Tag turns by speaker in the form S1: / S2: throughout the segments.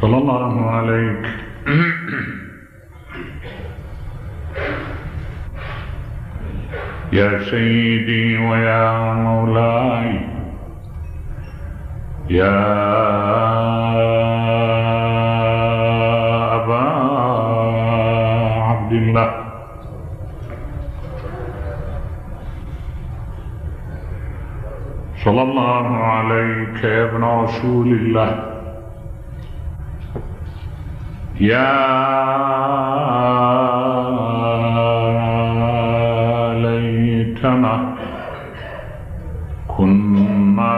S1: صلى الله عليك يا سيدي ويا مولاي يا أبا عبد الله صلى الله عليك يا ابن رسول الله يا ليتنا كنا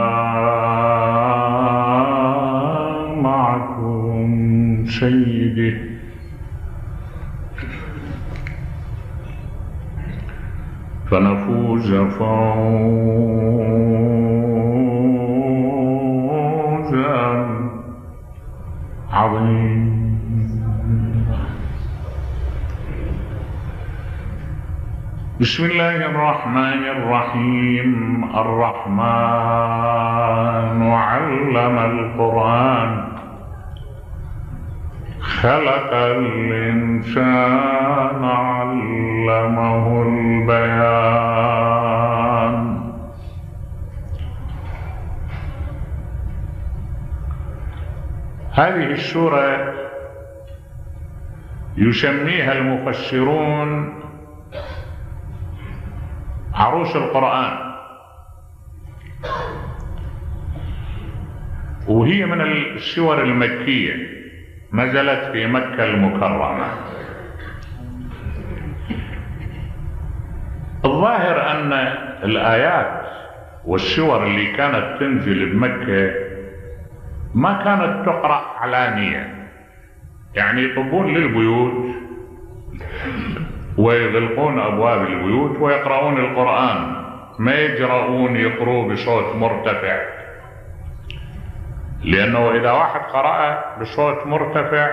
S1: معكم سيدي فنفوز فوزا عظيما. بسم الله الرحمن الرحيم. الرحمن علم القرآن خلق الإنسان علمه البيان. هذه السورة يسميها المفسرون عروس القرآن، وهي من السور المكية، نزلت في مكة المكرمة. الظاهر أن الآيات والسور اللي كانت تنزل بمكة ما كانت تقرأ علانية، يعني يطبون للبيوت ويغلقون أبواب البيوت ويقرؤون القرآن، ما يجرؤون يقرؤوا بصوت مرتفع، لأنه إذا واحد قرأ بصوت مرتفع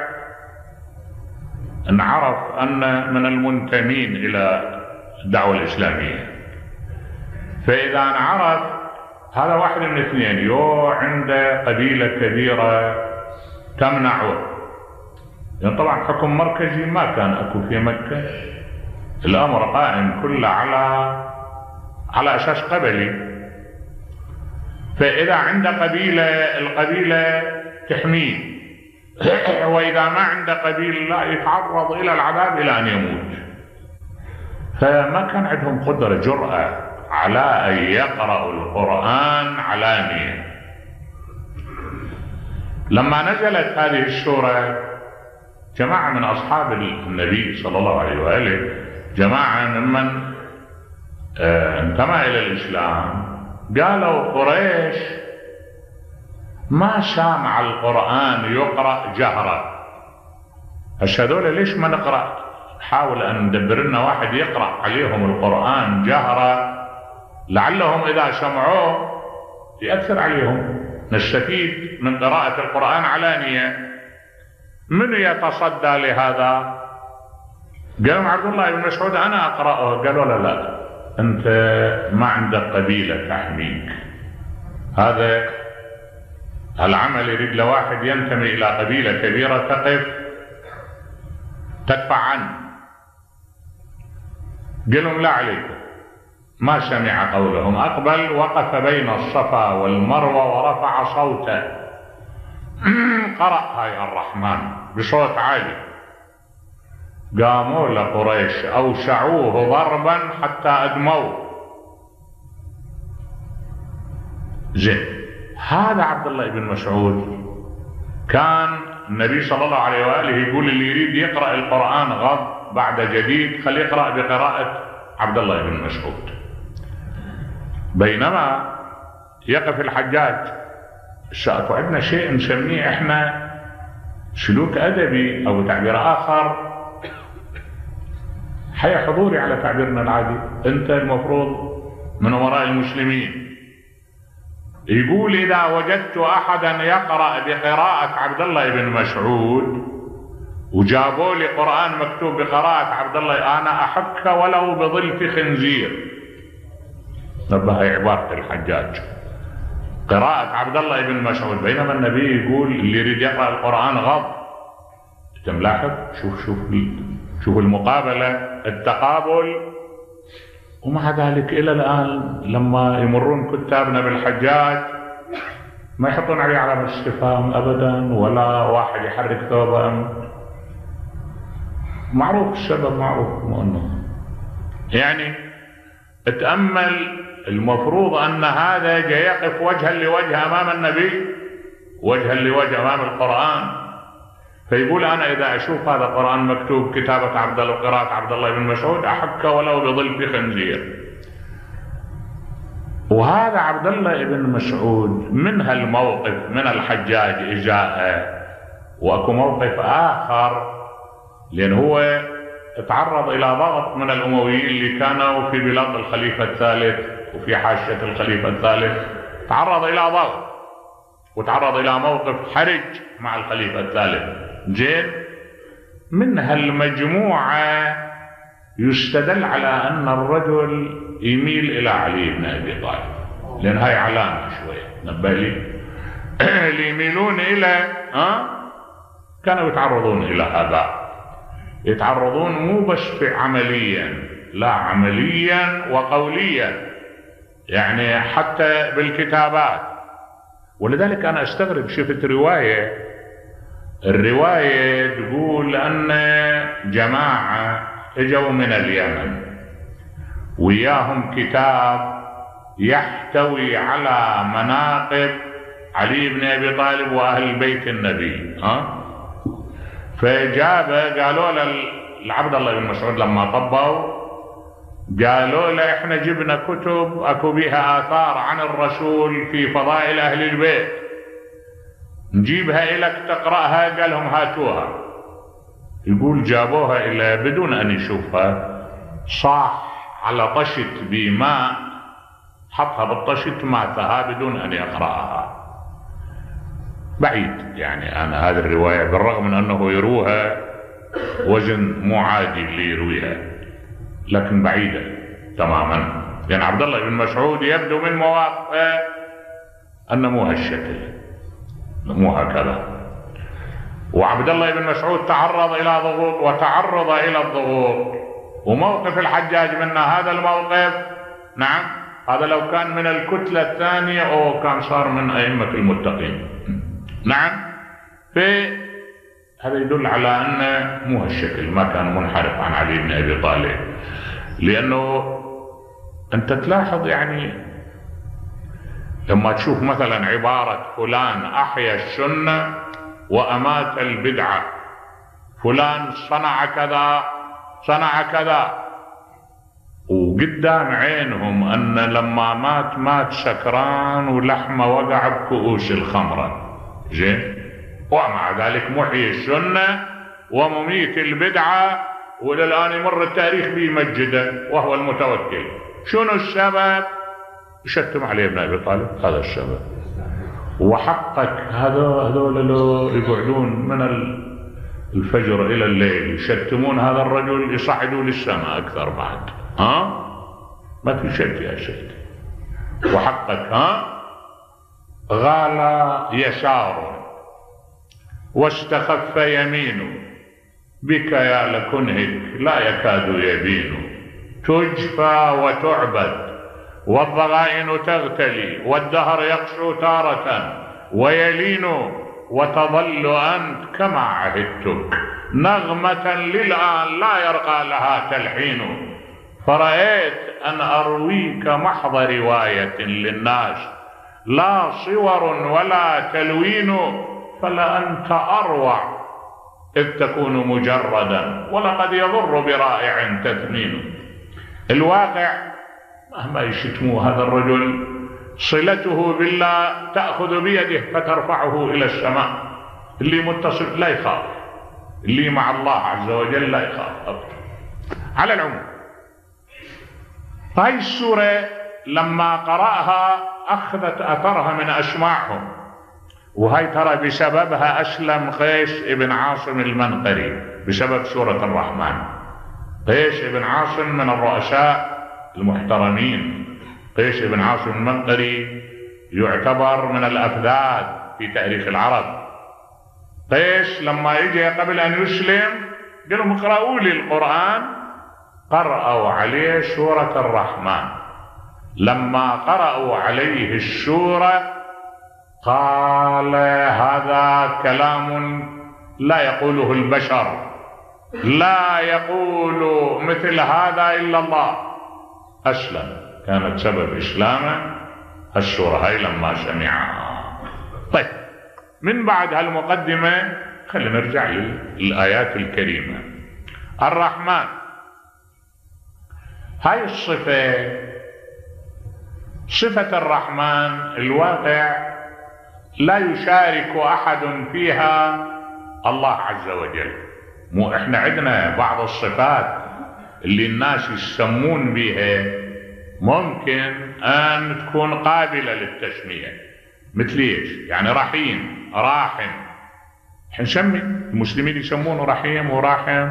S1: نعرف أن من المنتمين إلى الدعوة الإسلامية. فإذا نعرف هذا واحد من اثنين، يو عنده قبيلة كبيرة تمنعه، يعني طبعا حكم مركزي ما كان أكو في مكة، الأمر قائم كله على أساس قبلي. فإذا عنده قبيلة القبيلة تحميه، وإذا ما عنده قبيلة لا يتعرض إلى العذاب إلى أن يموت. فما كان عندهم قدرة جرأة على أن يقرأوا القرآن علانية. لما نزلت هذه السورة جماعة من أصحاب النبي صلى الله عليه وآله، جماعة ممن انتمى إلى الإسلام، قالوا قريش ما سامع القرآن يقرأ جهرا، هذول ليش ما نقرأ، حاول أن ندبر لنا واحد يقرأ عليهم القرآن جهرا لعلهم إذا سمعوه يأثر عليهم، نستفيد من قراءة القرآن علانية. من يتصدى لهذا؟ قالوا عبد الله بن مسعود أنا أقرأه. قالوا لا أنت ما عندك قبيلة تحميك، هذا العمل يريد لواحد ينتمي إلى قبيلة كبيرة تقف تدفع عنه. قالوا لا عليكم، ما سمع قولهم، أقبل وقف بين الصفا والمروة ورفع صوته، قرأ هاي الرحمن بصوت عالي. قاموا لقريش أوسعوه ضربا حتى أدموه. زين، هذا عبد الله بن مسعود كان النبي صلى الله عليه وآله يقول اللي يريد يقرأ القرآن غض بعد جديد خليه يقرأ بقراءة عبد الله بن مسعود. بينما يقف الحجاج، اكو عندنا شيء نسميه احنا سلوك ادبي او تعبير اخر حي حضوري على تعبيرنا العادي، انت المفروض من وراء المسلمين. يقول اذا وجدت احدا يقرأ بقراءة عبد الله بن مسعود وجابوا لي قرآن مكتوب بقراءة عبد الله انا احك ولو بظلف خنزير. نبه عبارة الحجاج. قراءة عبد الله بن مسعود، بينما النبي يقول اللي يريد يقرأ القرآن غض. انت ملاحظ؟ شوف المقابلة، التقابل. ومع ذلك إلى الآن لما يمرون كتابنا بالحجاج ما يحطون عليه علامة استفهام أبدا، ولا واحد يحرك ثوبه. معروف السبب، معروف انه يعني اتأمل. المفروض أن هذا جاي يقف وجها لوجه أمام النبي، وجها لوجه أمام القرآن، فيقول أنا إذا أشوف هذا القرآن مكتوب كتابة قراءة عبد الله بن مسعود أحك ولو بظل خنزير. وهذا عبد الله بن مسعود من هالموقف من الحجاج إجاءه، وأكو موقف آخر، لأن هو تعرض إلى ضغط من الأمويين اللي كانوا في بلاد الخليفة الثالث وفي حاشية الخليفة الثالث، تعرض إلى ضغط وتعرض إلى موقف حرج مع الخليفة الثالث. زين، من هالمجموعة يستدل على أن الرجل يميل إلى علي بن أبي طالب، لأن هاي علامة شوية نبالي. اللي يميلون إلى كانوا يتعرضون إلى هذا، يتعرضون مو بس عمليا، لا عمليا وقوليا، يعني حتى بالكتابات. ولذلك أنا أستغرب، شفت الرواية تقول أن جماعة اجوا من اليمن وياهم كتاب يحتوي على مناقب علي بن أبي طالب وأهل بيت النبي. قالوا لعبد الله بن مسعود لما طبوا، قالوا له احنا جبنا كتب اكو بها آثار عن الرسول في فضائل أهل البيت، نجيبها إليك تقرأها. قال لهم هاتوها. يقول جابوها إلى بدون أن يشوفها، صاح على طشت بماء، حطها بالطشت ماتها بدون أن يقرأها. بعيد يعني أنا هذه الرواية، بالرغم من أنه يروها وزن مو عادي اللي يرويها، لكن بعيدة تماما. يعني عبد الله بن مسعود يبدو من مواقفه أنه مو هالشكل، مو هكذا. وعبد الله بن مسعود تعرض إلى ضغوط وتعرض إلى الضغوط، وموقف الحجاج منا هذا الموقف، نعم هذا لو كان من الكتلة الثانية أو كان صار من أئمة المتقين، نعم. هذا يدل على أن مو هالشكل، ما كان منحرف عن علي بن أبي طالب. لأنه أنت تلاحظ يعني لما تشوف مثلا عبارة فلان أحيا السنة وأمات البدعة، فلان صنع كذا صنع كذا، وقدام عينهم أن لما مات سكران ولحمه وقع بكؤوس الخمرة، زين، ومع ذلك محيي السنة ومميت البدعة، وإلى الآن يمر التاريخ بيمجده وهو المتوكل. شنو السبب؟ يشتم علي بن أبي طالب، هذا السبب. وحقك هذول لو يقعدون من الفجر إلى الليل يشتمون هذا الرجل، يصعدوا للسماء أكثر بعد. ما في شك يا سيدي. وحقك غال يسار واستخف يمينه، بك يا لكنهك لا يكاد يبين، تجفى وتعبد والضغائن تغتلي، والدهر يقسو تارة ويلين، وتظل أنت كما عهدتك نغمة للآن لا يرقى لها تلحين، فرأيت أن أرويك محض رواية للناس لا صور ولا تلوين، فلا أنت أروع إذ تكون مجردا، ولقد يضر برائع تثمين. الواقع مهما يشتموا هذا الرجل صلته بالله تأخذ بيده فترفعه إلى السماء. اللي متصل لا يخاف، اللي مع الله عز وجل لا يخاف أبدا. على العموم، هاي السورة لما قرأها أخذت أثرها من أسماعهم، وهي ترى بسببها أسلم قيس بن عاصم المنقري بسبب سورة الرحمن. قيس بن عاصم من الرؤساء المحترمين. قيس بن عاصم المنقري يعتبر من الأفذاذ في تاريخ العرب. قيس لما يجي قبل أن يسلم قال لهم اقرأوا لي القرآن، قرأوا عليه سورة الرحمن. لما قرأوا عليه السورة قال هذا كلام لا يقوله البشر، لا يقول مثل هذا إلا الله. أسلم، كانت سبب إسلامه السورة هاي لما سمعها. طيب، من بعد هالمقدمة خلينا نرجع للآيات الكريمة. الرحمن، هاي الصفة، صفة الرحمن الواقع لا يشارك أحد فيها الله عز وجل. مو احنا عندنا بعض الصفات اللي الناس يسمون بها ممكن أن تكون قابلة للتسمية، مثل ايش؟ يعني رحيم، راحم، حنسمي المسلمين يسمونه رحيم وراحم.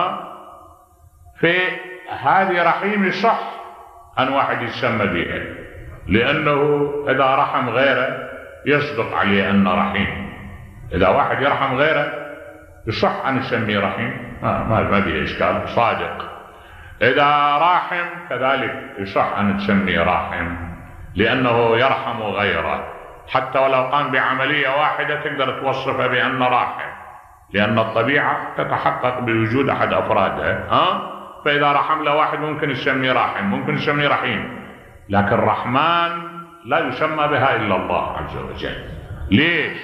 S1: في هذه رحيم يصح أن واحد يسمى بها، لأنه إذا رحم غيره يصدق عليه أنه رحيم. إذا واحد يرحم غيره يصح أن يسميه رحيم، ما به إشكال، صادق. إذا راحم كذلك يصح أن تسميه راحم، لأنه يرحم غيره، حتى ولو قام بعملية واحدة تقدر توصفه بأنه راحم، لأن الطبيعة تتحقق بوجود أحد أفرادها. فإذا رحم له واحد ممكن يسميه راحم، ممكن يسميه رحيم، لكن رحمن لا يسمى بها إلا الله عز وجل. ليش؟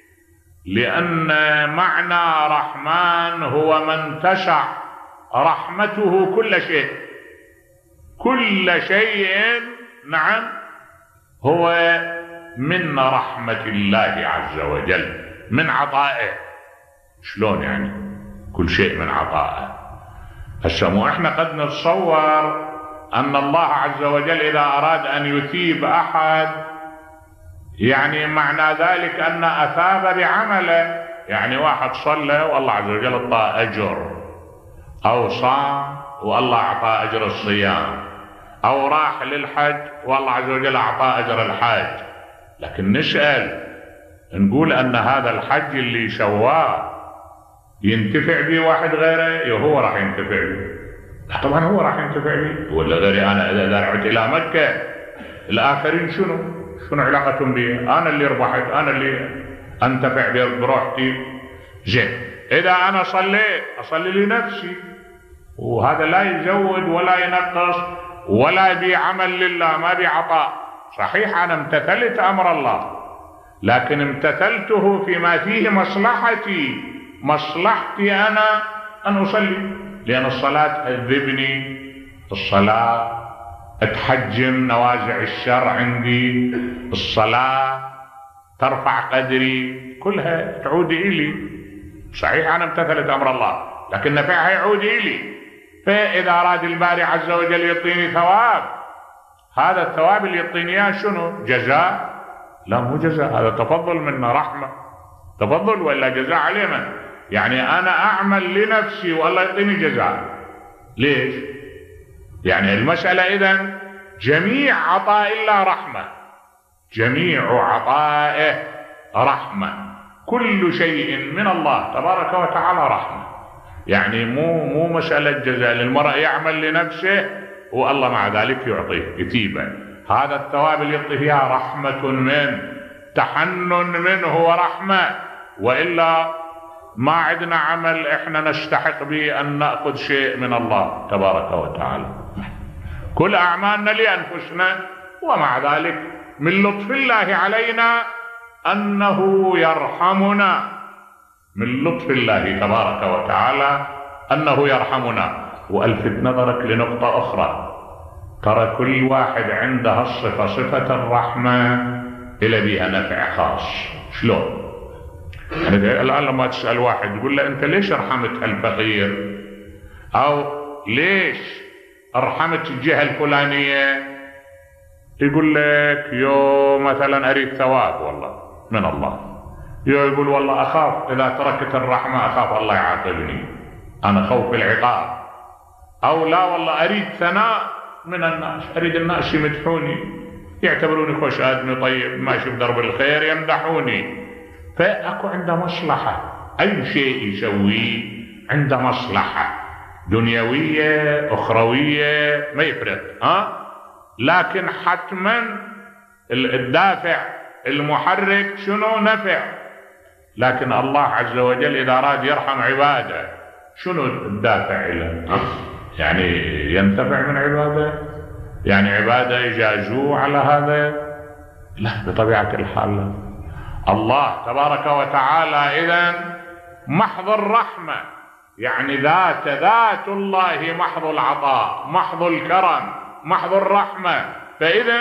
S1: لأن معنى رحمن هو من تسع رحمته كل شيء، كل شيء. نعم، هو من رحمة الله عز وجل، من عطائه. شلون يعني كل شيء من عطائه؟ هسه مو احنا قد نتصور أن الله عز وجل إذا أراد أن يثيب أحد يعني معنى ذلك أن أثاب بعمله، يعني واحد صلى والله عز وجل أعطاه أجر، أو صام والله أعطاه أجر الصيام، أو راح للحج والله عز وجل أعطاه أجر الحج. لكن نسأل نقول أن هذا الحج اللي سواه ينتفع به واحد غيره؟ هو راح ينتفع به؟ لا طبعا هو راح ينتفع به، ولا غيري. أنا إذا رحت إلى مكة الآخرين شنو علاقتهم بي؟ أنا اللي ربحت، أنا اللي أنتفع بروحتي. زين، إذا أنا صليت أصلي لنفسي، وهذا لا يزود ولا ينقص ولا بعمل لله، ما بعطاء. صحيح أنا امتثلت أمر الله، لكن امتثلته فيما فيه مصلحتي، مصلحتي أنا أن أصلي، لأن الصلاة تهذبني، الصلاة تحجم نوازع الشر عندي، الصلاة ترفع قدري، كلها تعود إلي. صحيح أنا امتثلت أمر الله، لكن نفعها يعود إلي. فإذا أراد الباري عز وجل يعطيني ثواب، هذا الثواب اللي يعطيني إياه شنو؟ جزاء؟ لا مو جزاء، هذا تفضل منا، رحمة، تفضل، ولا جزاء عليه من؟ يعني أنا أعمل لنفسي والله يعطيني جزاء. ليش؟ يعني المسألة إذن جميع عطاء الله رحمة، جميع عطائه رحمة، كل شيء من الله تبارك وتعالى رحمة. يعني مو مسألة جزاء، للمرء يعمل لنفسه والله مع ذلك يعطيه يثيبه. هذا الثواب اللي يعطيه فيها رحمة منه، تحنن منه ورحمة، وإلا ما عندنا عمل احنا نستحق به ان نأخذ شيء من الله تبارك وتعالى. كل اعمالنا لانفسنا، ومع ذلك من لطف الله علينا انه يرحمنا، من لطف الله تبارك وتعالى انه يرحمنا. والفت نظرك لنقطة اخرى، ترى كل واحد عنده الصفة، صفة الرحمة الى بها نفع خاص. شلون؟ يعني الآن لما تسأل واحد تقول له أنت ليش رحمت الفقير؟ أو ليش رحمت الجهة الفلانية؟ يقول لك يو مثلا أريد ثواب والله من الله، يو يقول والله أخاف إذا تركت الرحمة أخاف الله يعاقبني، أنا خوف العقاب. أو لا والله أريد ثناء من الناس، أريد الناس يمدحوني، يعتبروني خوش آدمي طيب ماشي بدرب الخير، يمدحوني. فأكو عنده مصلحة، أي شيء يسويه عنده مصلحة دنيوية أخروية ما يفرق، لكن حتما الدافع المحرك شنو؟ نفع. لكن الله عز وجل إذا أراد يرحم عباده شنو الدافع له؟ يعني ينتفع من عباده؟ يعني عباده يجازوه على هذا؟ لا، بطبيعة الحال لا. الله تبارك وتعالى إذن محض الرحمة، يعني ذات الله محض العطاء، محض الكرم، محض الرحمة. فإذن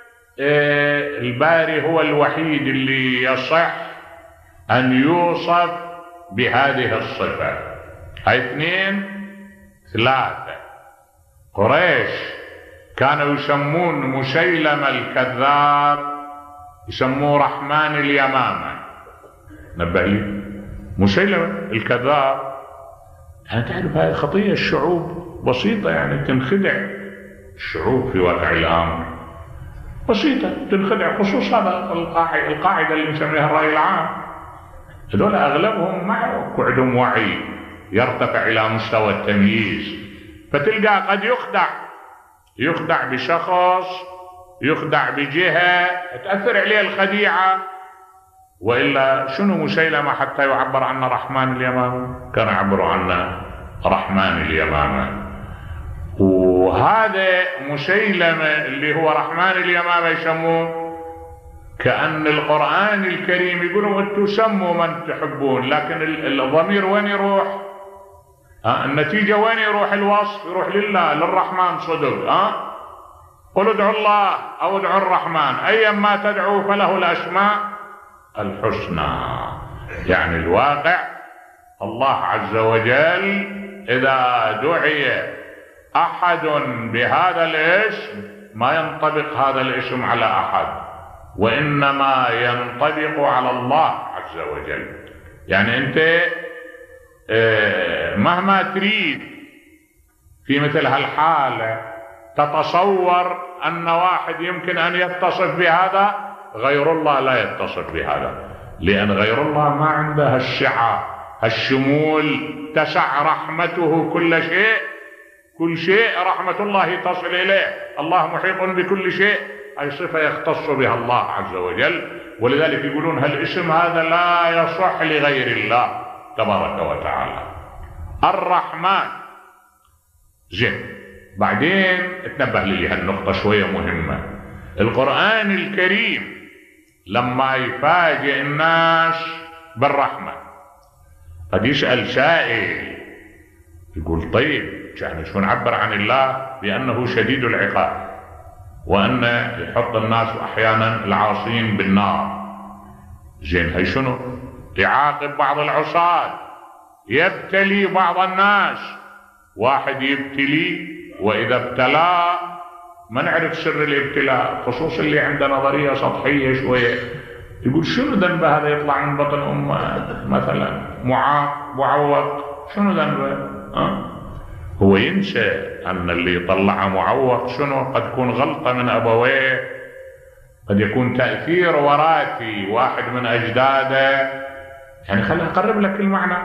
S1: الباري هو الوحيد اللي يصح أن يوصف بهذه الصفة. هاي 2 3. قريش كانوا يسمون مسيلمة الكذاب يسموه رحمن اليمامة. نبه لي، مسيلمة الكذاب، يعني تعرف هاي خطية الشعوب بسيطة، يعني تنخدع الشعوب في واقع الأمر بسيطة، تنخدع. خصوصا القاعدة اللي نسميها الرأي العام، هذول أغلبهم ما عندهم وعي يرتفع إلى مستوى التمييز، فتلقى قد يخدع بشخص، يخدع بجهة تأثر عليه الخديعة. وإلا شنو مسيلمة حتى يعبر عنه رحمن اليمامة؟ كان يعبروا عنه رحمن اليمامة. وهذا مسيلمة اللي هو رحمن اليمامة يسموه، كأن القرآن الكريم يقولوا انتم سموا من تحبون، لكن الضمير وين يروح؟ النتيجة وين يروح؟ الوصف يروح لله، للرحمن صدق. قل ادعوا الله أو ادعوا الرحمن أيا ما تدعوا فله الأسماء الحسنى. يعني الواقع الله عز وجل إذا دعي أحد بهذا الاسم ما ينطبق هذا الاسم على أحد، وإنما ينطبق على الله عز وجل. يعني أنت مهما تريد في مثل هالحالة تتصور أن واحد يمكن أن يتصف بهذا، غير الله لا يتصف بهذا، لأن غير الله ما عنده السعة الشمول، تسع رحمته كل شيء، كل شيء رحمة الله تصل إليه. الله محيط بكل شيء، أي صفة يختص بها الله عز وجل. ولذلك يقولون هالاسم هذا لا يصح لغير الله تبارك وتعالى. الرحمن. زين، بعدين اتنبه لي هالنقطة شوية مهمة. القرآن الكريم لما يفاجئ الناس بالرحمة قد يسأل سائل يقول طيب يعني شو نعبر عن الله بأنه شديد العقاب، وأن يحط الناس أحيانا العاصين بالنار. زين، هي شنو؟ يعاقب بعض العصاة، يبتلي بعض الناس. واحد يبتلي وإذا ابتلاه ما نعرف سر الابتلاء، خصوصا اللي عنده نظرية سطحية شوية، يقول شنو ذنبه هذا يطلع من بطن أمه مثلا معوق، شنو ذنبه؟ هو ينسى أن اللي يطلعه معوق شنو؟ قد تكون غلطة من أبويه، قد يكون تأثير وراثي، واحد من أجداده. يعني خليني أقرب لك المعنى.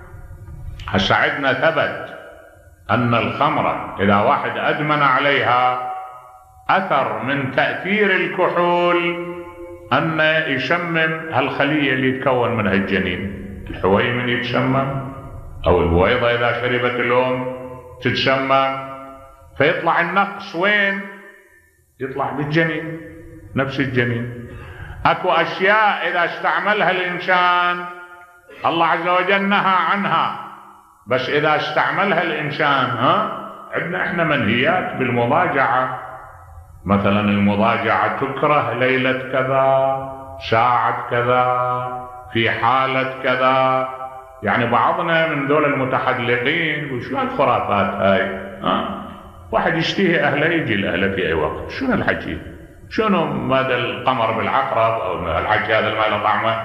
S1: هسه عندنا ثبت أن الخمرة إذا واحد أدمن عليها أثر من تأثير الكحول أن يشمم هالخلية اللي يتكون منها الجنين. الحويمن يتشمم، أو البويضة إذا شربت الأم تتشمم، فيطلع النقص وين؟ يطلع بالجنين، نفس الجنين. أكو أشياء إذا استعملها الإنسان الله عز وجل نهى عنها، بس إذا استعملها الإنسان عندنا إحنا منهيات بالمضاجعة. مثلا المضاجعة تكره ليلة كذا، ساعة كذا، في حالة كذا. يعني بعضنا من دول المتحلقين وشو هالخرافات هاي؟ واحد يشتهي أهله يجي لأهله في أي وقت. شنو الحكي؟ شنو ماذا القمر بالعقرب أو الحكي هذا ما له طعمه؟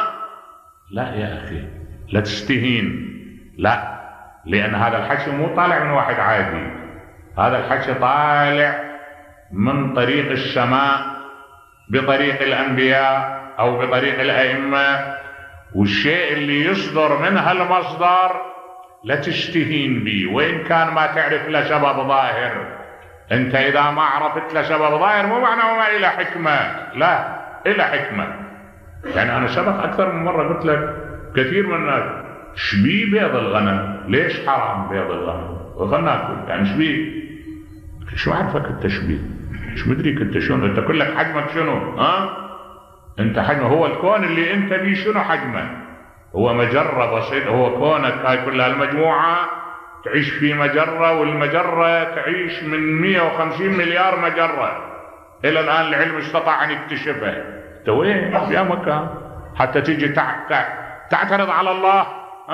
S1: لا يا أخي، لا تستهين، لا، لأن هذا الحكي مو طالع من واحد عادي، هذا الحكي طالع من طريق السماء بطريق الأنبياء أو بطريق الأئمة، والشيء اللي يصدر من هالمصدر لا تستهين به، وإن كان ما تعرف له سبب ظاهر. أنت إذا ما عرفت له سبب ظاهر مو معناه ما إله حكمة، لا، إله حكمة. يعني أنا سبق أكثر من مرة قلت لك كثير من الناس شبيه بيض الغنم، ليش حرام بيض الغنم؟ وخلنا ناكل، يعني شبيه، شو عرفك التشبيه؟ شو مدريك انت شنو؟ انت كلك حجمك شنو؟ انت حجمه هو الكون اللي انت بيه، شنو حجمه؟ هو مجرة بسيطة، هو كونك هاي كلها المجموعة تعيش في مجرة، والمجرة تعيش من 150 مليار مجرة الى الان العلم استطاع ان يكتشفها. انت وين؟ في مكان حتى تيجي تعترض على الله؟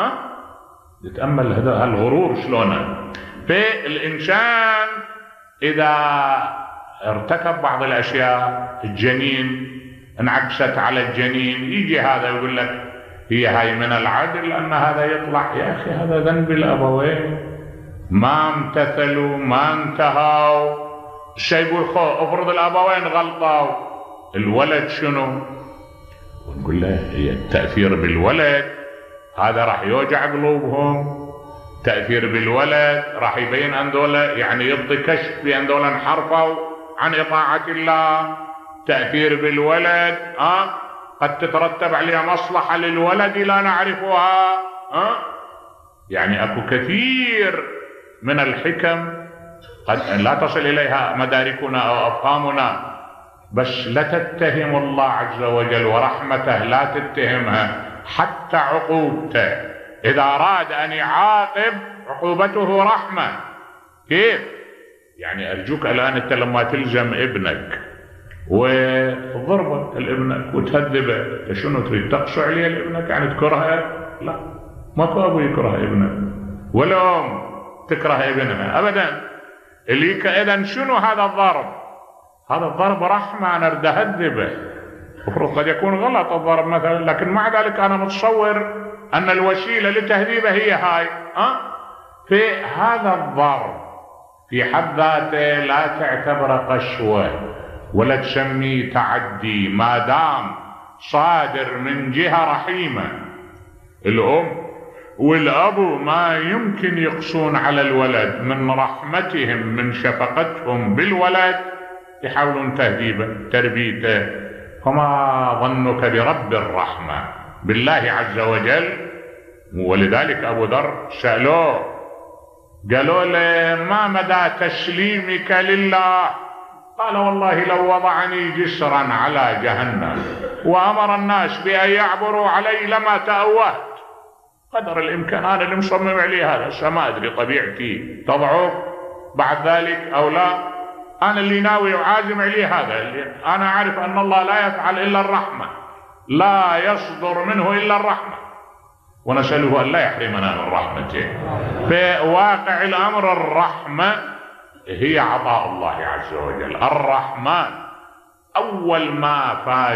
S1: تتأمل هذا الغرور شلونه. فالإنسان إذا ارتكب بعض الأشياء، الجنين انعكست على الجنين، يجي هذا يقول لك هي هاي من العدل أن هذا يطلع. يا أخي هذا ذنب الأبوين، ما امتثلوا، ما انتهوا. الشيء يقول افرض الأبوين غلطوا، الولد شنو؟ ونقول له هي التأثير بالولد هذا راح يوجع قلوبهم، تأثير بالولد راح يبين أن دولة يعني يبطي كشف بأن دولة انحرفوا عن إطاعة الله. تأثير بالولد قد تترتب عليها مصلحة للولد لا نعرفها. يعني أكو كثير من الحكم قد لا تصل إليها مداركنا أو أفهامنا، بس لا تتهم الله عز وجل ورحمته، لا تتهمها. حتى عقوبته إذا أراد أن يعاقب عقوبته رحمة. كيف؟ يعني أرجوك الآن أنت لما تلزم ابنك وضربك الابنك وتهذبه، شنو تريد؟ تقسو عليه لابنك يعني تكرهه؟ لا، ماكو أبو يكره ابنه ولا أم تكره ابنها أبدا. اللي إذن شنو هذا الضرب؟ هذا الضرب رحمة، أنا أريد أهذبه. المفروض قد يكون غلط الضرب مثلا، لكن مع ذلك أنا متصور أن الوسيلة لتهذيبه هي هاي. في هذا الضرب في حد ذاته لا تعتبره قسوة ولا تسميه تعدي، ما دام صادر من جهة رحيمة. الأم والأبو ما يمكن يقسون على الولد، من رحمتهم من شفقتهم بالولد يحاولون تهذيبه تربيته. فما ظنك برب الرحمة بالله عز وجل؟ ولذلك أبو ذر سألوه قالوا له ما مدى تسليمك لله؟ قال والله لو وضعني جسرا على جهنم وأمر الناس بأن يعبروا علي لما تأوهت. قدر الإمكان أنا اللي مصمم عليه هذا، ما أدري طبيعتي تضعف بعد ذلك أو لا، أنا اللي ناوي وعازم عليه هذا. اللي أنا أعرف أن الله لا يفعل إلا الرحمة، لا يصدر منه إلا الرحمة، ونسأله أن لا يحرمنا من رحمته. في واقع الأمر الرحمة هي عطاء الله عز وجل. الرحمن أول ما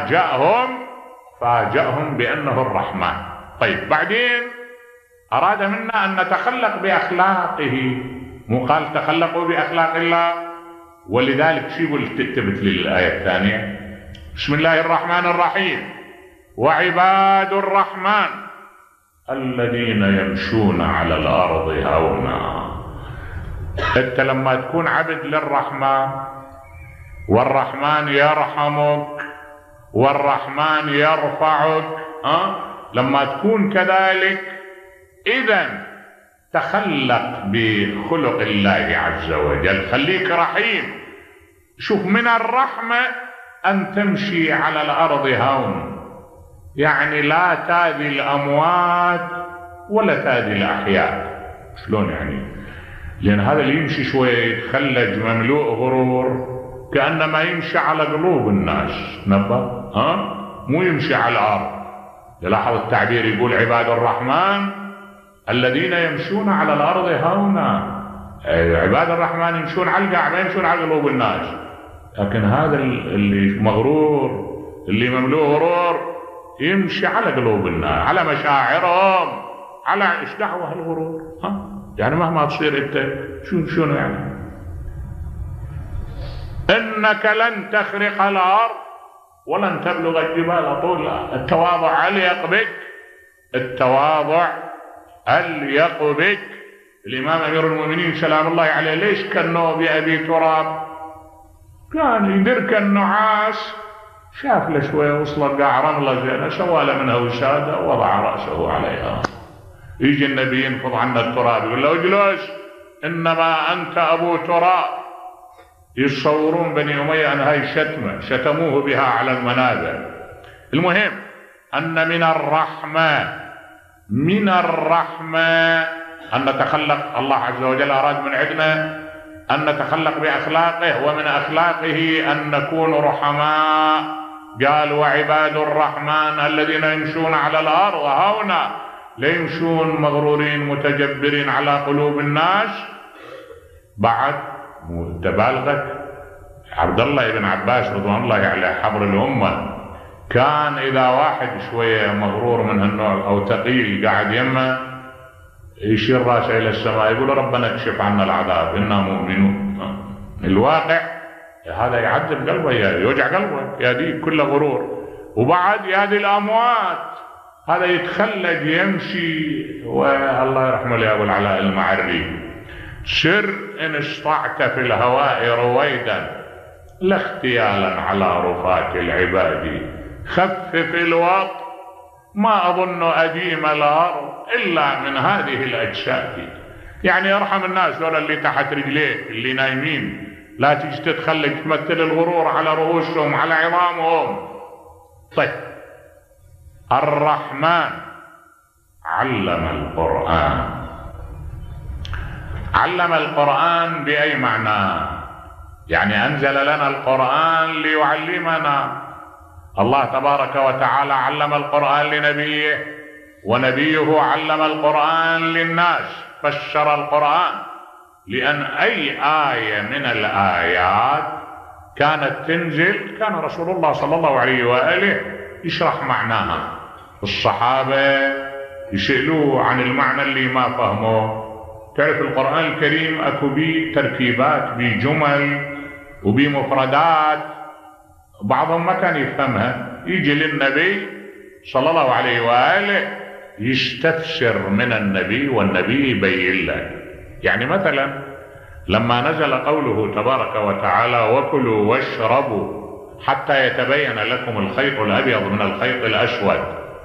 S1: فاجأهم بأنه الرحمن. طيب بعدين أراد منا أن نتخلق بأخلاقه، مو قال تخلقوا بأخلاق الله؟ ولذلك شو يقول تثبت للآية الثانية؟ بسم الله الرحمن الرحيم وعباد الرحمن الذين يمشون على الأرض هونا. أنت لما تكون عبد للرحمن والرحمن يرحمك والرحمن يرفعك، لما تكون كذلك إذن تخلق بخلق الله عز وجل، خليك رحيم. شوف من الرحمة أن تمشي على الأرض هون، يعني لا تاذي الأموات ولا تاذي الأحياء. شلون يعني؟ لأن هذا اللي يمشي شوي يتخلج مملوء غرور كأنما يمشي على قلوب الناس، نبه مو يمشي على الأرض. يلاحظ التعبير يقول عباد الرحمن الذين يمشون على الأرض هونا. عباد الرحمن يمشون على الكعبة، يمشون على قلوب الناس. لكن هذا اللي مغرور، اللي مملوء غرور، يمشي على قلوب الناس، على مشاعرهم، على ايش دعوة الغرور؟ يعني مهما تصير انت شنو يعني؟ إنك لن تخرق الأرض ولن تبلغ الجبال طولا. التواضع أليق بك، التواضع أليق بك. الإمام أمير المؤمنين سلام الله عليه ليش كنه بأبي تراب؟ كان يدرك النعاس، شاف له شوية وصل قاع رملة زينة، سوى له منها وسادة ووضع رأسه عليها. يجي النبي ينفض عنا التراب يقول له اجلس إنما أنت أبو تراب. يتصورون بني أمية أن هاي شتمة، شتموه بها على المنابر. المهم أن من الرحمة أن نتخلق، الله عز وجل أراد من عندنا أن نتخلق بأخلاقه، ومن أخلاقه أن نكون رحماء. قال وعباد الرحمن الذين يمشون على الأرض هونا لا يمشون مغرورين متجبرين على قلوب الناس. بعد تبالغت عبد الله بن عباس رضوان الله عليه حبر الأمة، كان إذا واحد شوية مغرور من هالنوع أو ثقيل قاعد يمه يشير راسه إلى السماء يقول ربنا اكشف عنا العذاب إنا مؤمنون. الواقع هذا يعذب قلبه، يوجع قلبه، يهديه كله غرور. وبعد يهدي الأموات، هذا يتخلج يمشي. والله يرحمه لي أبو العلاء المعري، سر إن استطعت في الهواء رويدا لا اختيالا على رفاة العباد، خفف الوط ما أظن أديم الأرض إلا من هذه الأجساد. يعني يرحم الناس دول اللي تحت رجليه اللي نايمين، لا تجي تتخلج تمثل الغرور على رؤوسهم على عظامهم. طيب الرحمن علم القرآن. علم القرآن بأي معنى؟ يعني أنزل لنا القرآن ليعلمنا. الله تبارك وتعالى علم القرآن لنبيه، ونبيه علم القرآن للناس، فسر القرآن. لأن أي آية من الآيات كانت تنزل كان رسول الله صلى الله عليه وآله يشرح معناها، الصحابة يسألوه عن المعنى اللي ما فهموه. تعرف القرآن الكريم أكو بيه تركيبات، بيه جمل وبيه مفردات بعضهم ما كان يفهمها، يجي للنبي صلى الله عليه وآله يستفسر من النبي والنبي يبين له. يعني مثلا لما نزل قوله تبارك وتعالى وكلوا واشربوا حتى يتبين لكم الخيط الأبيض من الخيط الأسود،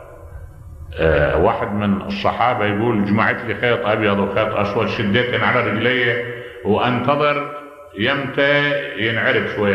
S1: واحد من الصحابة يقول جمعت لي خيط أبيض وخيط أسود، شديت على رجلي وأنتظر يمتى ينعرف شوية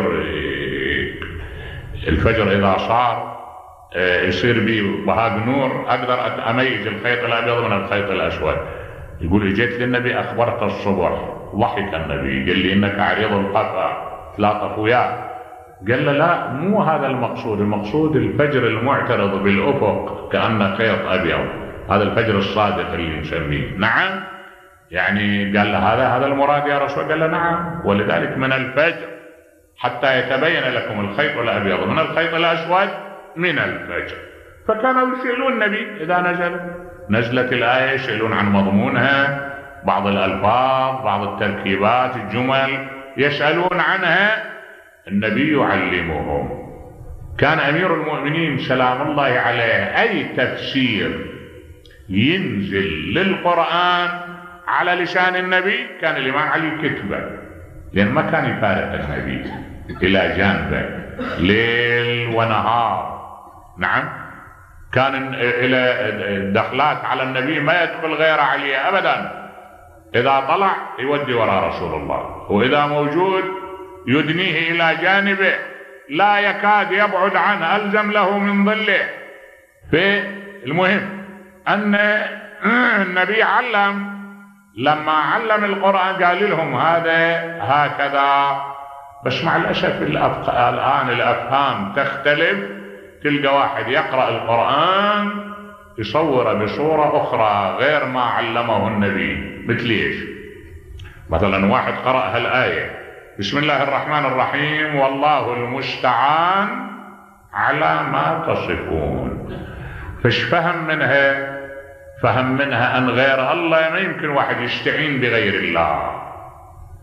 S1: الفجر إذا صار يصير بي بهاج نور أقدر أميز الخيط الأبيض من الخيط الأسود. يقول جيت للنبي أخبرت الصبح، ضحك النبي قال لي إنك عريض القفا تلاطف وياه. قال له لا مو هذا المقصود، المقصود الفجر المعترض بالأفق كأنه خيط أبيض، هذا الفجر الصادق اللي نسميه. نعم، يعني قال له هذا المراد يا رسول. قال له نعم، ولذلك من الفجر حتى يتبين لكم الخيط الأبيض من الخيط الأسود من الفجر. فكانوا يسألون النبي إذا نزلت الآية، يسألون عن مضمونها، بعض الألفاظ، بعض التركيبات، الجمل يسألون عنها، النبي يعلمهم. كان أمير المؤمنين سلام الله عليه أي تفسير ينزل للقرآن على لسان النبي كان الإمام علي كتبه، لأن ما كان يفارق النبي إلى جانبه ليل ونهار. نعم، كان إلى الدخلات على النبي ما يدخل غير عليه أبدا، إذا طلع يودي وراء رسول الله، وإذا موجود يدنيه إلى جانبه لا يكاد يبعد عنه، ألزم له من ظله. فالمهم أن النبي علم، لما علم القرآن قال لهم هذا هكذا. بس مع الأسف الآن الأفهام تختلف، تلقى واحد يقرأ القرآن يصوره بصورة أخرى غير ما علمه النبي. مثل إيش؟ مثلا واحد قرأ هالآية بسم الله الرحمن الرحيم والله المستعان على ما تصفون، فش فهم منها؟ فهم منها أن غير الله ما يمكن واحد يستعين بغير الله.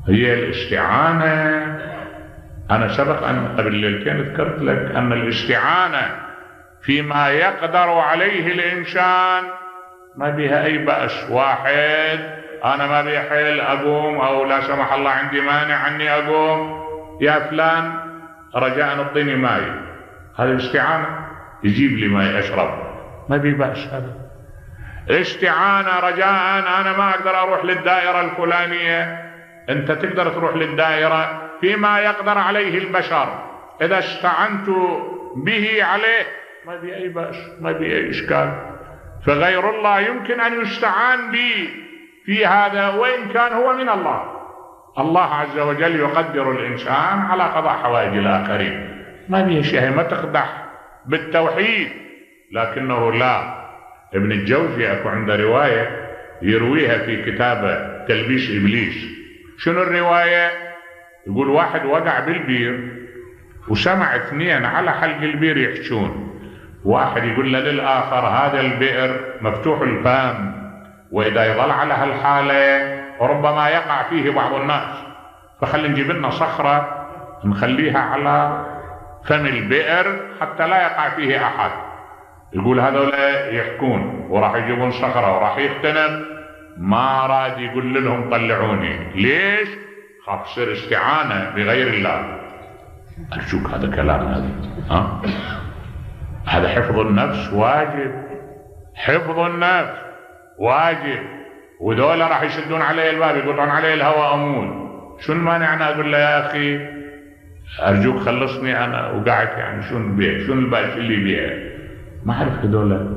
S1: هي الاستعانة، أنا سبق أن قبل ليلتين ذكرت لك أن الاستعانة فيما يقدر عليه الإنسان ما بها أي بأس. واحد أنا ما بي حيل أقوم، أو لا سمح الله عندي مانع عني أقوم، يا فلان رجاء اعطيني ماي، هذا الاستعانة، يجيب لي ماي أشرب، ما بي بأس. هذا استعانة رجاء أنا ما أقدر أروح للدائرة الفلانية، أنت تقدر تروح للدائرة فيما يقدر عليه البشر، إذا استعنت به عليه ما بي أي بأس، ما بي أي إشكال. فغير الله يمكن أن يستعان به في هذا، وإن كان هو من الله. الله عز وجل يقدر الإنسان على قضاء حوائج الآخرين، ما بيه شيء، ما تقدح بالتوحيد. لكنه لا، ابن الجوزي أكو عنده رواية يرويها في كتابه تلبيس إبليس. شنو الرواية؟ يقول واحد وقع بالبير وسمع اثنين على حلق البير يحشون، واحد يقول له للآخر هذا البئر مفتوح الفم، وإذا يظل على هالحالة ربما يقع فيه بعض الناس، فخلي نجيب لنا صخرة نخليها على فم البئر حتى لا يقع فيه أحد. يقول هذول يحكون وراح يجيبون صخرة وراح يختنق، ما راد يقول لهم طلعوني، ليش؟ خاف يصير استعانة بغير الله. أرجوك هذا كلام هذا، هذا حفظ النفس واجب، حفظ النفس واجب. ودولة راح يشدون عليه الباب يقطعون عليه الهواء أمون، شو المانع أنا أقول له يا أخي أرجوك خلصني أنا وقعت، يعني شو البيع، شو الباش اللي بيع؟ ما أعرف هذول.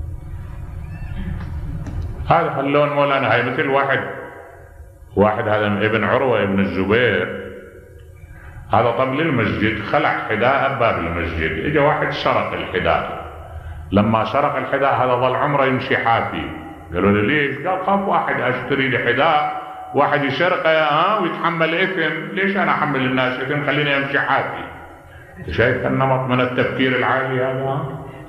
S1: هذا خلون مولانا، هاي مثل واحد هذا ابن عروة ابن الزبير، هذا طبل المسجد خلع حذاء باب المسجد، اجى واحد سرق الحذاء. لما سرق الحذاء هذا ظل عمره يمشي حافي. قالوا له ليش؟ قال خاف واحد اشتري لي حذاء واحد يسرقه ويتحمل اثم، ليش انا احمل الناس اثم؟ خليني امشي حافي. شايف النمط من التفكير العالي هذا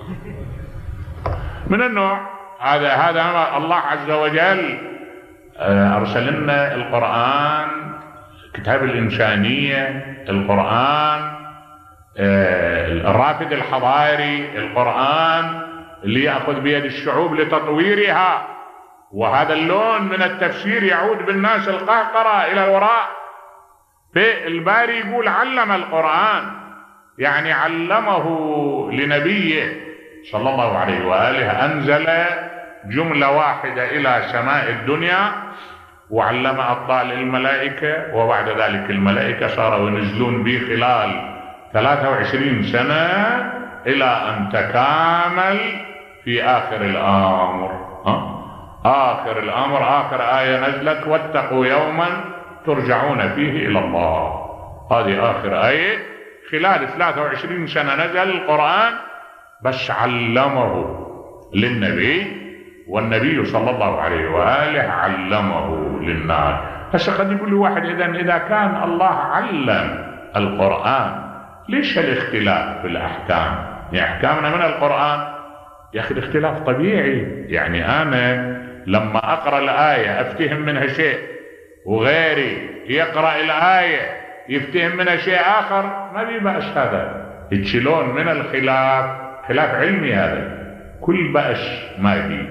S1: من النوع هذا الله عز وجل ارسل لنا القرآن، كتاب الإنسانية، القرآن الرافد الحضاري، القرآن اللي يأخذ بيد الشعوب لتطويرها. وهذا اللون من التفسير يعود بالناس القهقرة إلى الوراء. فالباري يقول علم القرآن، يعني علمه لنبيه صلى الله عليه وآله، أنزل جملة واحدة إلى سماء الدنيا وعلم أبطال الملائكة، وبعد ذلك الملائكة صاروا ينزلون به خلال 23 سنة إلى أن تكامل في آخر الأمر. آخر الأمر آخر آية نزلت واتقوا يوما ترجعون فيه إلى الله، هذه آخر آية. خلال 23 سنة نزل القرآن، بس علمه للنبي، والنبي صلى الله عليه وآله علمه للناس. هسه قد يقول لي واحد إذا كان الله علم القرآن ليش الاختلاف في الأحكام؟ يعني أحكامنا من القرآن. يا أخي الاختلاف طبيعي، يعني أنا لما أقرأ الآية أفتهم منها شيء وغيري يقرأ الآية يفتهم منها شيء آخر، ما بي بأس. هذا يتشلون من الخلاف، خلاف علمي هذا، كل بأس ما بي.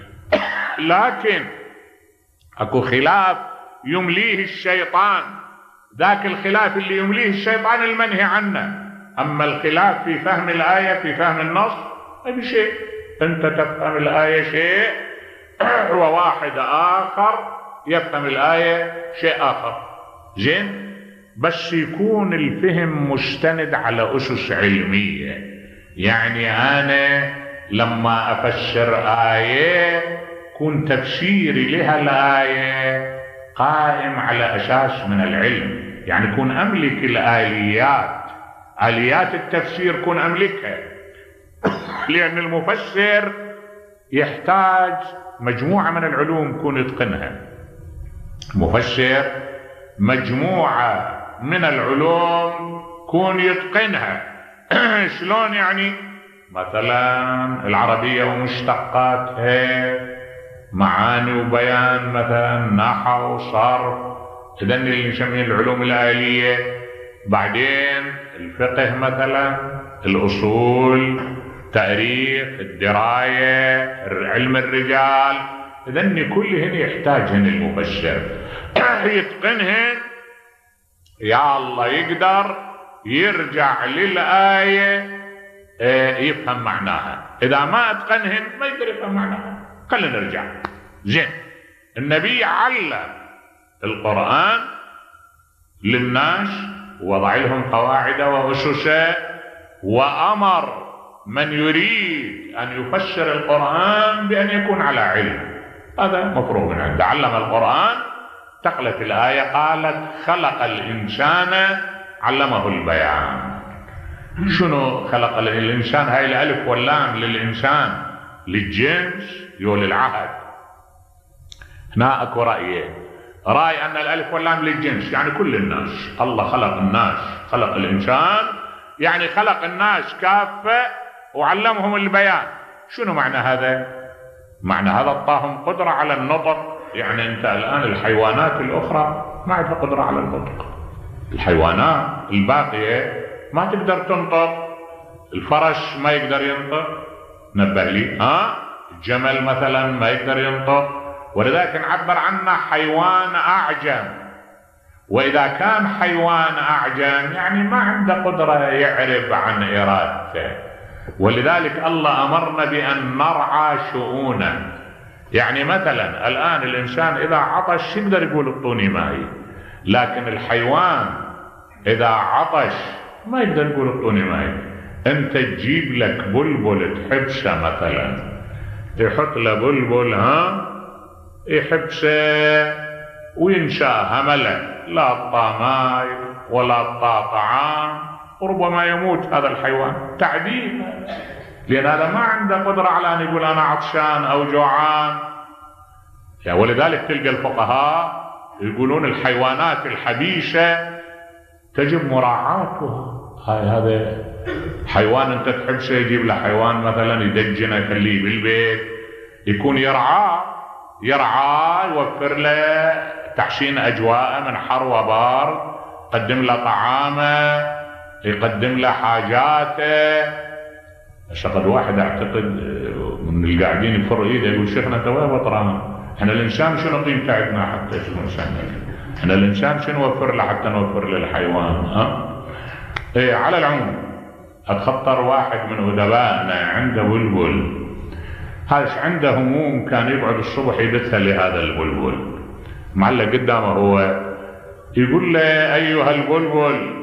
S1: لكن اكو خلاف يمليه الشيطان، ذاك الخلاف اللي يمليه الشيطان المنهي عنه. اما الخلاف في فهم الآية، في فهم النص، ما شيء، انت تفهم الآية شيء وواحد اخر يفهم الآية شيء اخر، زين، بس يكون الفهم مستند على اسس علمية. يعني انا لما افسر آية يكون تفسيري لها الآية قائم على أساس من العلم، يعني يكون أملك الآليات، آليات التفسير كون أملكها. لأن المفسر يحتاج مجموعة من العلوم كون يتقنها، مفسر مجموعة من العلوم كون يتقنها. شلون يعني؟ مثلا العربية ومشتقاتها، معاني وبيان، مثلا نحو، صرف، إذن اللي نسميه العلوم الآلية، بعدين الفقه مثلا، الأصول، تاريخ، الدراية، علم الرجال. إذن كلهن يحتاجهن المفسر يتقنهن. يا الله يقدر يرجع للآية يفهم معناها. إذا ما أتقنهن ما يقدر يفهم معناها. خلينا نرجع. زين، النبي علم القرآن للناس، وضع لهم قواعد وأسس، وأمر من يريد أن يفسر القرآن بأن يكون على علم. هذا مفروغ من عنده. علم القرآن، تقلت الآية قالت خلق الإنسان علمه البيان. شنو خلق الإنسان؟ هاي الألف واللام للإنسان، للجنس يو للعهد. هنا اكو رأي أن الألف واللام للجنس، يعني كل الناس. الله خلق الناس، خلق الإنسان، يعني خلق الناس كافة وعلمهم البيان. شنو معنى هذا؟ معنى هذا أعطاهم قدرة على النطق. يعني أنت الآن الحيوانات الأخرى ما عندها قدرة على النطق. الحيوانات الباقية ما تقدر تنطق. الفرس ما يقدر ينطق، نبه لي. الجمل مثلا ما يقدر ينطق، ولذلك نعبر عنه حيوان أعجم. وإذا كان حيوان أعجم يعني ما عنده قدرة يعرب عن إرادته. ولذلك الله أمرنا بأن نرعى شؤونه. يعني مثلا الآن الإنسان إذا عطش يقدر يقول اعطوني ماء، لكن الحيوان إذا عطش ما يقدر يقول اعطوني ماء. أنت تجيب لك بلبل تحبسه مثلا، يحط له بلبل يحبسه وينشأ همله، لا أعطى ماء ولا أعطى طعام، وربما يموت هذا الحيوان. تعذيب، لأن هذا ما عنده قدرة على أن يقول أنا عطشان أو جوعان. ولذلك تلقى الفقهاء يقولون الحيوانات الحبيشة تجب مراعاتها. هذا حيوان أنت تحبسه، يجيب له حيوان مثلا يدجنه يخليه بالبيت، يكون يرعاه، يوفر له تحسين أجواءه من حر وبارد، يقدم له طعامه، يقدم له حاجاته. قد واحد اعتقد من القاعدين يفر ايده يقول شيخنا انت وين بطران؟ احنا الانسان شنو قيمته عندنا حتى شنو الانسان؟ احنا الانسان شنو نوفر له حتى نوفر للحيوان؟ على العموم اتخطر واحد من ادبائنا عنده بلبل، هذا عنده هموم، كان يقعد الصبح يبثها لهذا البلبل معلق قدامه، هو يقول له ايها البلبل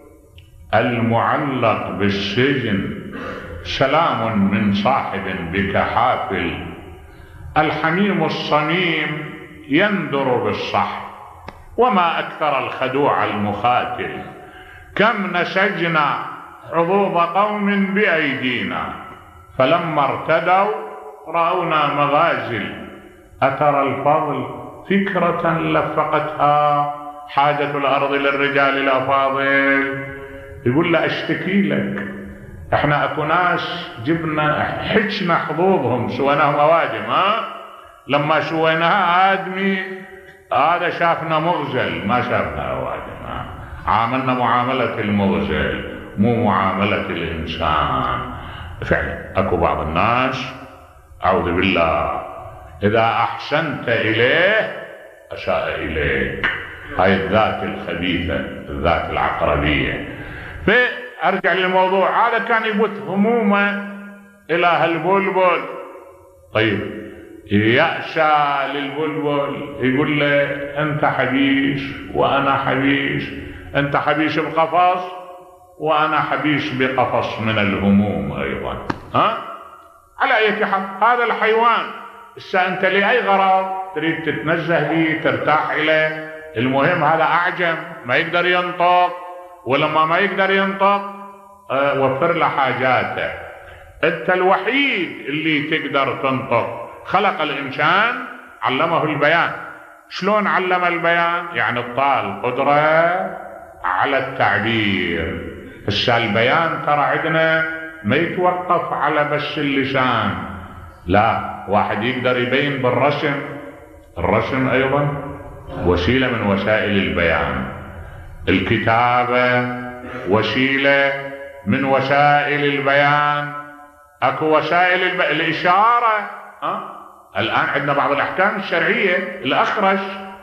S1: المعلق بالسجن سلام من صاحب بك حافل، الحميم الصميم يندر بالصح، وما أكثر الخدوع المخاتل، كم نسجنا حظوظ قوم بأيدينا، فلما ارتدوا رأونا مغازل، أترى الفضل فكرة لفقتها حاجة الأرض للرجال الأفاضل. يقول له أشتكي لك، احنا اكو ناس جبنا حجنا حظوظهم سويناهم اوادم، لما سويناها ادمي هذا شافنا مغزل، ما شافنا اوادم، عاملنا معاملة المغزل مو معاملة الانسان. فعلا اكو بعض الناس اعوذ بالله اذا احسنت اليه اساء اليك، هاي الذات الخبيثة، الذات العقربية. ارجع للموضوع، هذا كان يبث همومه الى هالبلبل. طيب يأسى للبلبل، يقول له انت حبيش وانا حبيش، انت حبيش بقفص وانا حبيش بقفص من الهموم ايضا. على اي حال هذا الحيوان هسه انت لاي غرض تريد تتنزه به ترتاح اليه، المهم هذا اعجم ما يقدر ينطق، ولما ما يقدر ينطق وفر له حاجاته. انت الوحيد اللي تقدر تنطق. خلق الانسان علمه البيان. شلون علم البيان؟ يعني اعطاه القدرة على التعبير. هسه البيان ترى عندنا ما يتوقف على بس اللسان، لا، واحد يقدر يبين بالرسم، الرسم ايضا وسيلة من وسائل البيان. الكتابة وسيلة من وسائل البيان. اكو وسائل الإشارة. الآن عندنا بعض الأحكام الشرعية. الأخرس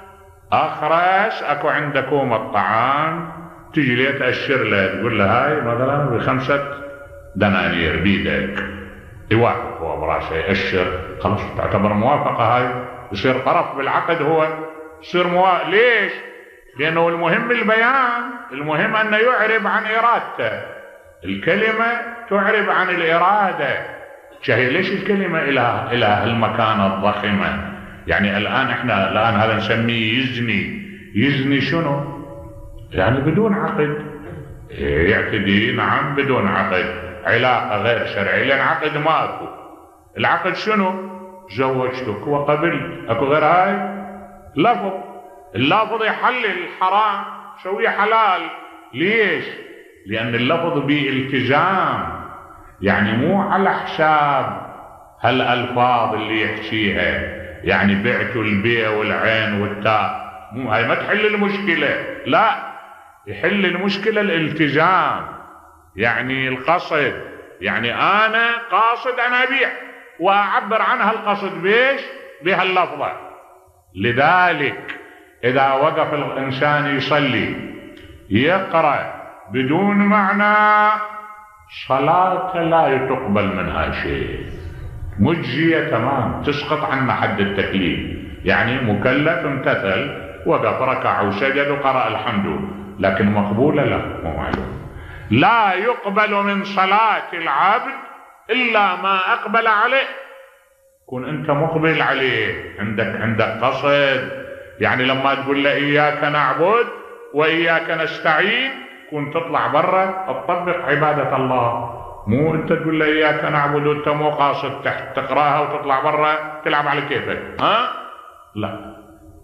S1: اكو عندكم الطعام، تجي لي تأشر له تقول له هاي مثلا ب5 دنانير بيدك، يوافق هو براسه يأشر، خلاص تعتبر موافقة، هاي يصير طرف بالعقد، هو يصير موافق. ليش؟ لأنه المهم البيان، المهم أنه يعرب عن إرادته. الكلمة تعرب عن الإرادة. شهي ليش الكلمة إلى المكانة الضخمة؟ يعني الآن احنا هذا نسميه يزني شنو؟ يعني بدون عقد، يعتدي، نعم بدون عقد، علاقة غير شرعية، لأن عقد ماكو. العقد شنو؟ زوجتك وقبلت، اكو غير هاي؟ لفظ. اللفظ يحلل الحرام، شويه حلال. ليش؟ لأن اللفظ به التزام، يعني مو على حساب هالألفاظ اللي يحكيها، يعني بعت البيع والعين والتاء، مو هاي ما تحل المشكلة، لا، يحل المشكلة الالتزام، يعني القصد. يعني أنا قاصد أن أبيع وأعبر عن هالقصد بيش؟ بهاللفظة. لذلك إذا وقف الإنسان يصلي يقرأ بدون معنى، صلاة لا تقبل منها شيء، مجزية تمام، تسقط عنه حد التكليف. يعني مكلف امتثل، وقف ركع وسجد وقرأ الحمد، لكن مقبولة لا، مو معلوم. لا يقبل من صلاة العبد إلا ما أقبل عليه. كن أنت مقبل عليه، عندك قصد. يعني لما تقول له إياك نعبد وإياك نستعين، كن تطلع برا تطبق عبادة الله، مو أنت تقول له إياك نعبد وأنت مو قاصد تقراها وتطلع برا تلعب على كيفك. لا.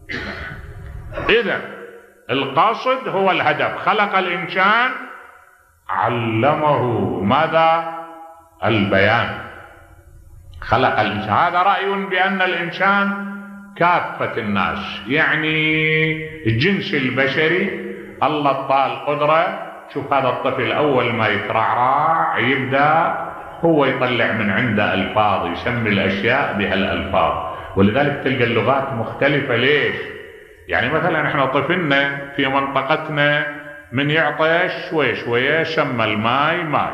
S1: إذا القاصد هو الهدف. خلق الإنسان علمه ماذا؟ البيان. خلق الإنسان. هذا رأي بأن الإنسان كافة الناس، يعني الجنس البشري الله طال قدرة. شوف هذا الطفل أول ما يترعرع يبدأ هو يطلع من عنده ألفاظ، يسمي الأشياء بهالألفاظ، ولذلك تلقى اللغات مختلفة. ليش؟ يعني مثلا احنا طفلنا في منطقتنا من يعطي شوي شوية سمى الماي ماي،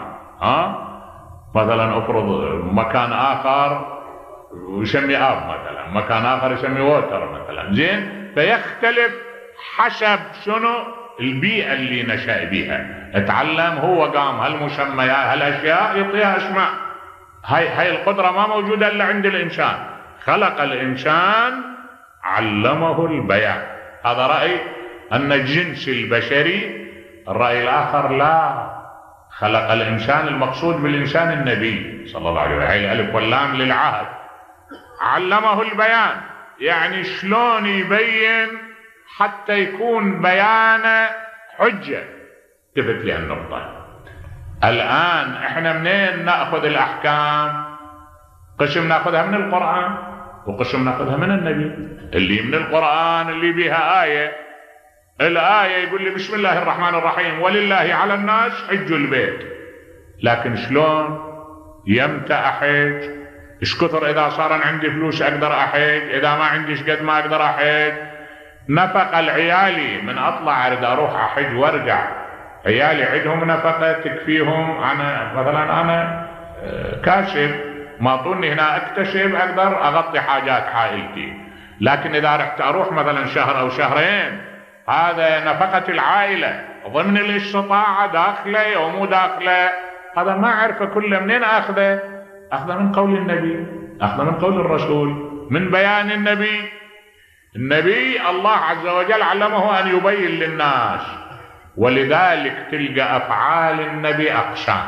S1: مثلا افرض مكان آخر يسمي آب، مثلا مكان آخر يسمي ووتر مثلا، زين، فيختلف حسب شنو البيئة اللي نشأ بها. اتعلم هو قام هالمسميات هالأشياء يعطيها اسماء. هاي القدرة ما موجودة إلا عند الإنسان. خلق الإنسان علمه البيان. هذا رأي أن الجنس البشري. الرأي الآخر لا، خلق الإنسان المقصود بالإنسان النبي صلى الله عليه وسلم. هاي الألف واللام للعهد. علمه البيان، يعني شلون يبين حتى يكون بيانه حجة. تفت لي النقطة. الآن احنا منين نأخذ الأحكام؟ قسم نأخذها من القرآن، وقسم نأخذها من النبي. اللي من القرآن اللي بها آية، الآية يقول لي بسم الله الرحمن الرحيم ولله على الناس حج البيت. لكن شلون؟ يمتى أحج؟ ايش كثر؟ إذا صار عندي فلوس أقدر أحج، إذا ما عنديش قد ما أقدر أحج. نفقة العيالي من أطلع أريد أروح أحج وأرجع، عيالي عندهم نفقة تكفيهم. أنا مثلا أنا كاشف، ما طولني هنا أكتشف أقدر أغطي حاجات عائلتي. لكن إذا رحت أروح مثلا شهر أو شهرين، هذا نفقة العائلة ضمن الاستطاعة، داخله أو مو داخله، هذا ما أعرفه كله. منين أخذه؟ أخذه من قول النبي، أخذه من قول الرسول، من بيان النبي. النبي الله عز وجل علمه أن يبين للناس، ولذلك تلقى أفعال النبي أقسام.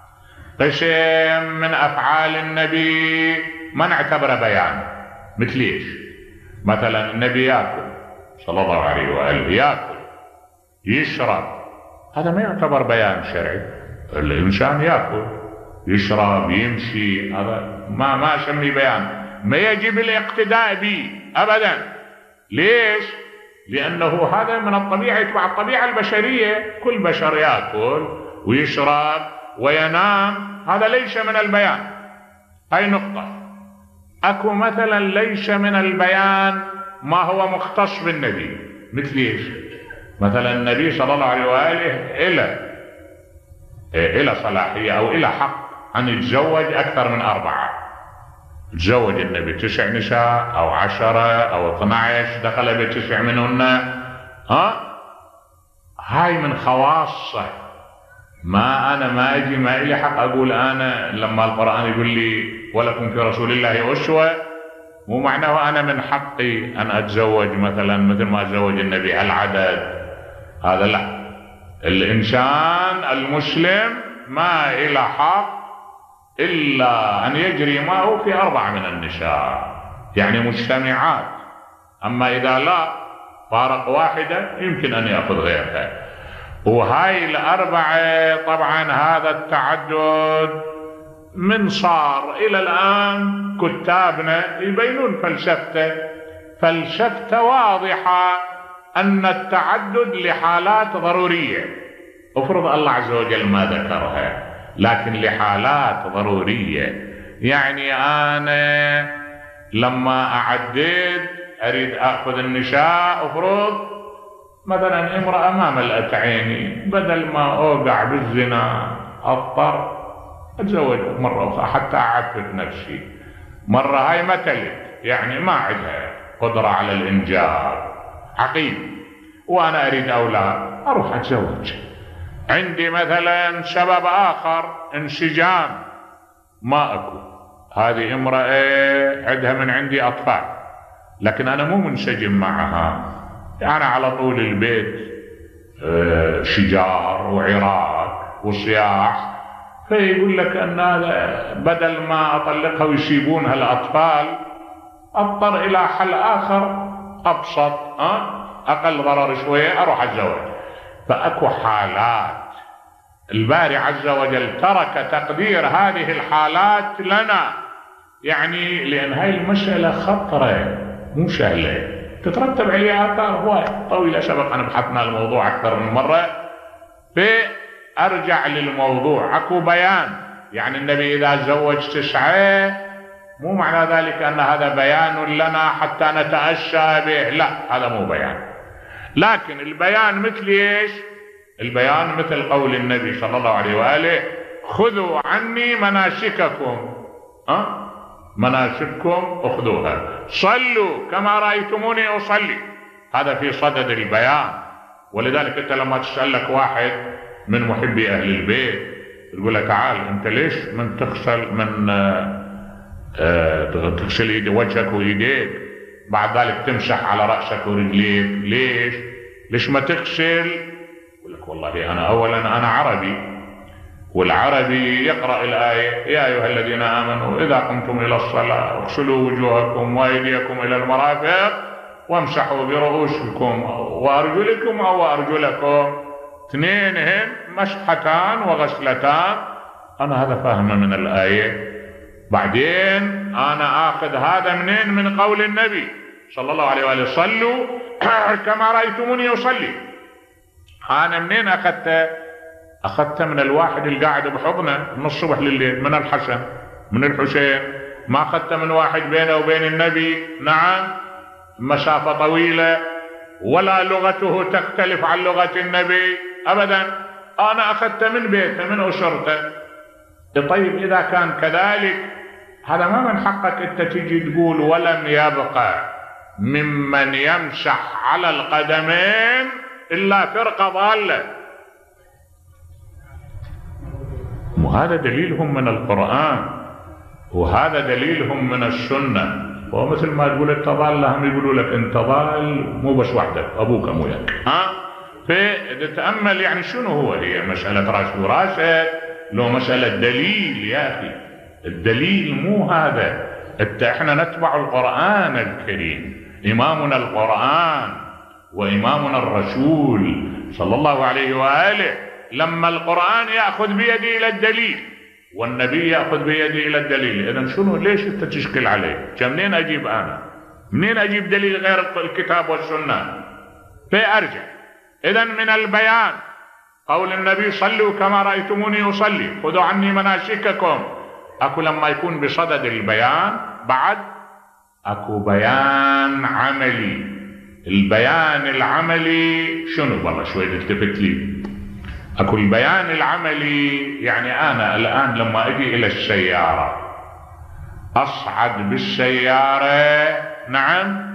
S1: قسم من أفعال النبي ما نعتبره بيان، مثل إيش؟ مثلا النبي يأكل صلى الله عليه وآله، يأكل يشرب، هذا ما يعتبر بيان شرعي. الإنسان يأكل يشرب يمشي، هذا ما أسميه بيان، ما يجب الاقتداء به أبدا. ليش؟ لأنه هذا من الطبيعة، يتبع الطبيعة البشرية، كل بشر يأكل ويشرب وينام، هذا ليس من البيان. هاي نقطة. أكو مثلا ليس من البيان ما هو مختص بالنبي، مثل ايش؟ مثلا النبي صلى الله عليه وآله إلى صلاحية أو إلى حق أن يتزوج أكثر من 4. تزوج النبي 9 نساء أو 10 أو 12، دخل ب9 منهن. هاي من خواصه. ما أجي ما إلي حق أقول أنا لما القرآن يقول لي ولكم في رسول الله أسوة، مو معناه أنا من حقي أن أتزوج مثلا مثل ما أتزوج النبي العدد. هذا لا. الإنسان المسلم ما إلى حق إلا أن يجري معه في 4 من النساء، يعني مجتمعات. أما إذا لا فارق واحدة يمكن أن يأخذ غيرها. وهاي ال4 طبعا هذا التعدد من صار إلى الآن كتابنا يبينون فلسفته واضحة أن التعدد لحالات ضرورية، افرض الله عز وجل ما ذكرها، لكن لحالات ضرورية. يعني أنا لما أعدد أريد أخذ النساء، افرض مثلا امرأة ما ملأت عيني، بدل ما أوقع بالزنا أضطر أتزوج مرة أخرى حتى أعفف نفسي. مرة هاي ما تلد، يعني ما عندها قدرة على الإنجاب، عقيم، وأنا أريد أولاد، أروح أتزوج. عندي مثلا سبب آخر، انسجام، ما أكو، هذه امرأة عندها من عندي أطفال، لكن أنا مو منسجم معها، أنا على طول البيت شجار وعراك وصياح، فيقول لك أن هذا بدل ما أطلقها ويسيبونها الأطفال أضطر إلى حل آخر أبسط، أقل ضرر شوية، أروح أتزوج. فأكو حالات الباري عز وجل ترك تقدير هذه الحالات لنا، يعني لأن هاي المسألة خطرة مو سهلة، تترتب عليها آثار هواية طويلة، سبق أن بحثنا الموضوع أكثر من مرة. فأرجع للموضوع، أكو بيان. يعني النبي إذا زوج 9 مو معنى ذلك أن هذا بيان لنا حتى نتأسى به، لا، هذا مو بيان. لكن البيان مثل ايش؟ البيان مثل قول النبي صلى الله عليه وآله: خذوا عني مناسككم، مناسككم اخذوها، صلوا كما رأيتموني أصلي. هذا في صدد البيان. ولذلك انت لما تسألك واحد من محبي أهل البيت تقول له: تعال انت ليش من تغسل وجهك ويديك، بعد ذلك تمسح على رأسك ورجليك، ليش ما تغسل؟ يقول لك: والله أنا عربي، والعربي يقرأ الآية: يا أيها الذين آمنوا إذا قمتم إلى الصلاة اغسلوا وجوهكم وأيديكم إلى المرافق وامسحوا برؤوسكم وأرجلكم أو أرجلكم، 2 مسحتان وغسلتان. أنا هذا فاهم من الآية. بعدين أنا آخذ هذا منين؟ من قول النبي صلى الله عليه وآله: صلوا كما رأيتموني أصلي. أنا منين أخذت من الواحد القاعد بحضنه من الصبح لليل، من الحسن من الحسين. ما أخذت من واحد بينه وبين النبي نعم مسافة طويلة، ولا لغته تختلف عن لغة النبي أبدا. أنا أخذت من بيته من أسرته. طيب إذا كان كذلك، هذا ما من حقك أنت تجي تقول: ولم يبقى ممن يمسح على القدمين إلا فرقة ضالة. وهذا دليلهم من القرآن، وهذا دليلهم من السنة. ومثل ما تقول انت ضال، هم يقولوا لك انت ضال، مو بس وحدك، ابوك مو وياك. فتتأمل يعني شنو هو، هي مسألة راس وراسك لو مسألة دليل؟ يا اخي الدليل مو هذا. احنا نتبع القرآن الكريم، امامنا القرآن وامامنا الرسول صلى الله عليه وآله. لما القرآن يأخذ بيدي إلى الدليل والنبي يأخذ بيدي إلى الدليل، إذن شنو؟ ليش أنت تشكل عليه؟ منين أجيب أنا؟ منين أجيب دليل غير الكتاب والسنة؟ فأرجع. إذن من البيان قول النبي صلوا كما رأيتموني أصلي، خذوا عني مناسككم. أكو لما يكون بصدد البيان بعد أكو بيان عملي. البيان العملي شنو؟ والله شوي التفت لي. أكو البيان العملي يعني أنا الآن لما أجي إلى السيارة أصعد بالسيارة، نعم،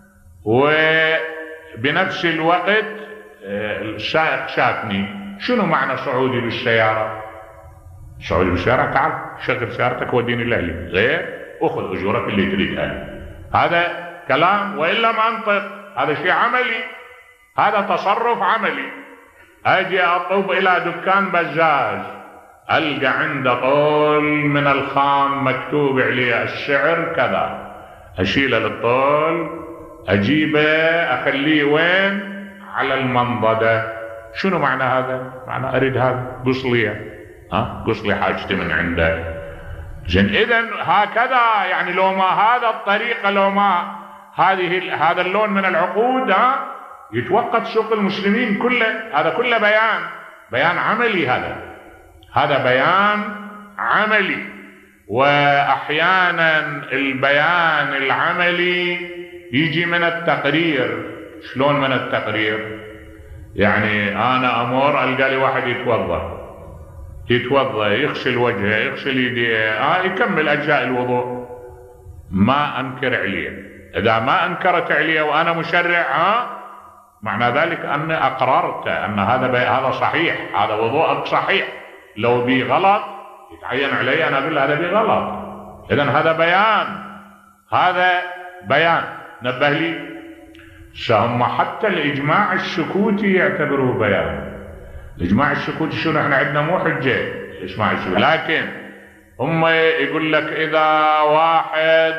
S1: وبنفس الوقت السائق شافني. شنو معنى صعودي بالسيارة؟ صعودي بالسيارة تعال شغل سيارتك وديني لأهلي، غير أخذ أجورك اللي تريدها. هذا كلام وإلا منطق، هذا شيء عملي، هذا تصرف عملي. أجي أطوب إلى دكان بزاز ألقى عنده طول من الخام مكتوب عليه السعر كذا، أشيله للطول أجيبه أخليه وين؟ على المنضدة. شنو معنى هذا؟ معنى أريد هذا، قص لي، قص لي حاجتي من عنده. زين إذن هكذا يعني لو ما هذا الطريقة، لو ما هذا اللون من العقود يتوقف سوق المسلمين كله. هذا كله بيان عملي، هذا بيان عملي. وأحيانا البيان العملي يجي من التقرير. شلون من التقرير؟ يعني أنا أمر ألقى لي واحد يتوضأ يغسل وجهه يغسل يديه يكمل أجزاء الوضوء، ما أنكر عليه. إذا ما أنكرت عليه وأنا مشرع معنى ذلك أني أقررت أن هذا صحيح، هذا وضوءك صحيح. لو بي غلط يتعين علي أنا أقول هذا بي غلط. إذن هذا بيان. نبه لي هم حتى الإجماع السكوتي يعتبروه بيان. الإجماع السكوتي شنو؟ احنا عندنا مو حجة الإجماع السكوتي، لكن هم يقول لك إذا واحد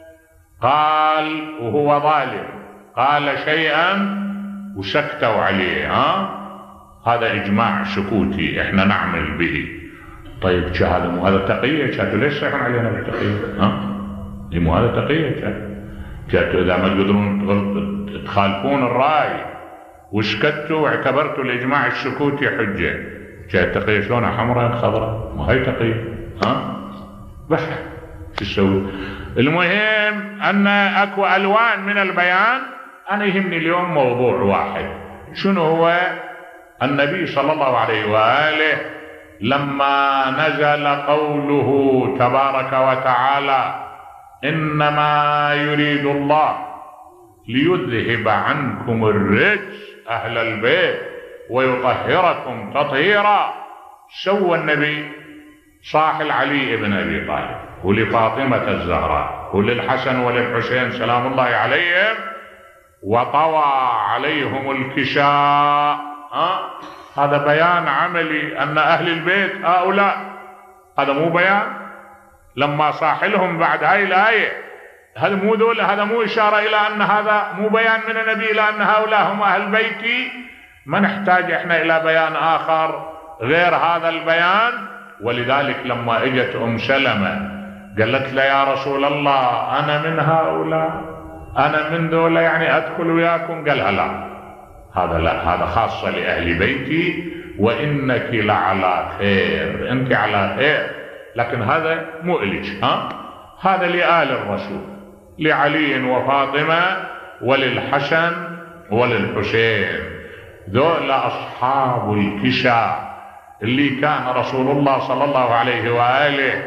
S1: قال وهو ظالم، قال شيئا وسكتوا عليه، هذا إجماع سكوتي احنا نعمل به. طيب هذا مو هذا تقية؟ شاتوا ليش صيحون علينا بالتقية؟ مو هذا تقية؟ شاتوا إذا ما تقدرون تخالفون الرأي وسكتوا واعتبرتوا الإجماع السكوتي حجة، التقية شلونها؟ حمراء خضراء؟ ما هي تقية. بس شو تسوي؟ المهم أن أكو ألوان من البيان. أنا يهمني اليوم موضوع واحد، شنو هو؟ النبي صلى الله عليه وآله لما نزل قوله تبارك وتعالى إنما يريد الله ليذهب عنكم الرجس أهل البيت ويطهركم تطهيرا، سوى النبي صاحل علي بن أبي طالب ولفاطمة الزهراء وللحسن وللحسين سلام الله عليهم، وطوى عليهم الكساء. هذا بيان عملي أن أهل البيت هؤلاء. هذا مو بيان؟ لما صاحلهم بعد هاي الآية، هذا مو إشارة إلى أن هذا مو بيان من النبي إلى أن هؤلاء هم أهل بيتي؟ ما نحتاج إحنا إلى بيان آخر غير هذا البيان. ولذلك لما اجت سلمة قالت له يا رسول الله أنا من هؤلاء، أنا من ذولا يعني أدخل وياكم؟ قالها لا، هذا خاصة لأهل بيتي وإنك لعلى خير، أنت على خير، لكن هذا مو إليك، هذا لآل الرسول، لعلي وفاطمة وللحسن وللحسين، ذولا أصحاب الكساء اللي كان رسول الله صلى الله عليه وآله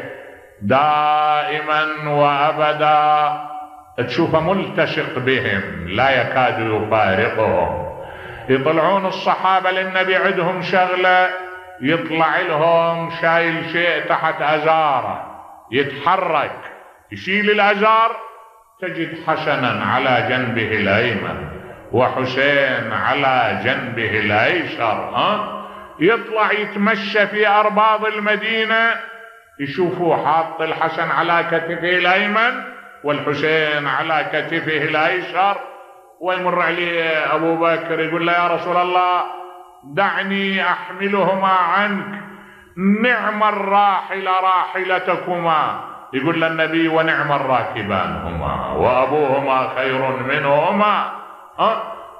S1: دائما وأبدا تشوفه ملتصق بهم لا يكاد يفارقهم. يطلعون الصحابة للنبي عندهم شغلة، يطلع لهم شايل شيء تحت أزاره يتحرك يشيل الأزار، تجد حسنا على جنبه الأيمن وحسين على جنبه الأيسر. يطلع يتمشى في أرباض المدينة يشوفوه حاط الحسن على كتفه الأيمن والحسين على كتفه الأيسر، ويمر عليه أبو بكر يقول له يا رسول الله دعني أحملهما عنك، نعم الراحل راحلتكما. يقول للنبي ونعم الراكبان هما وأبوهما خير منهما.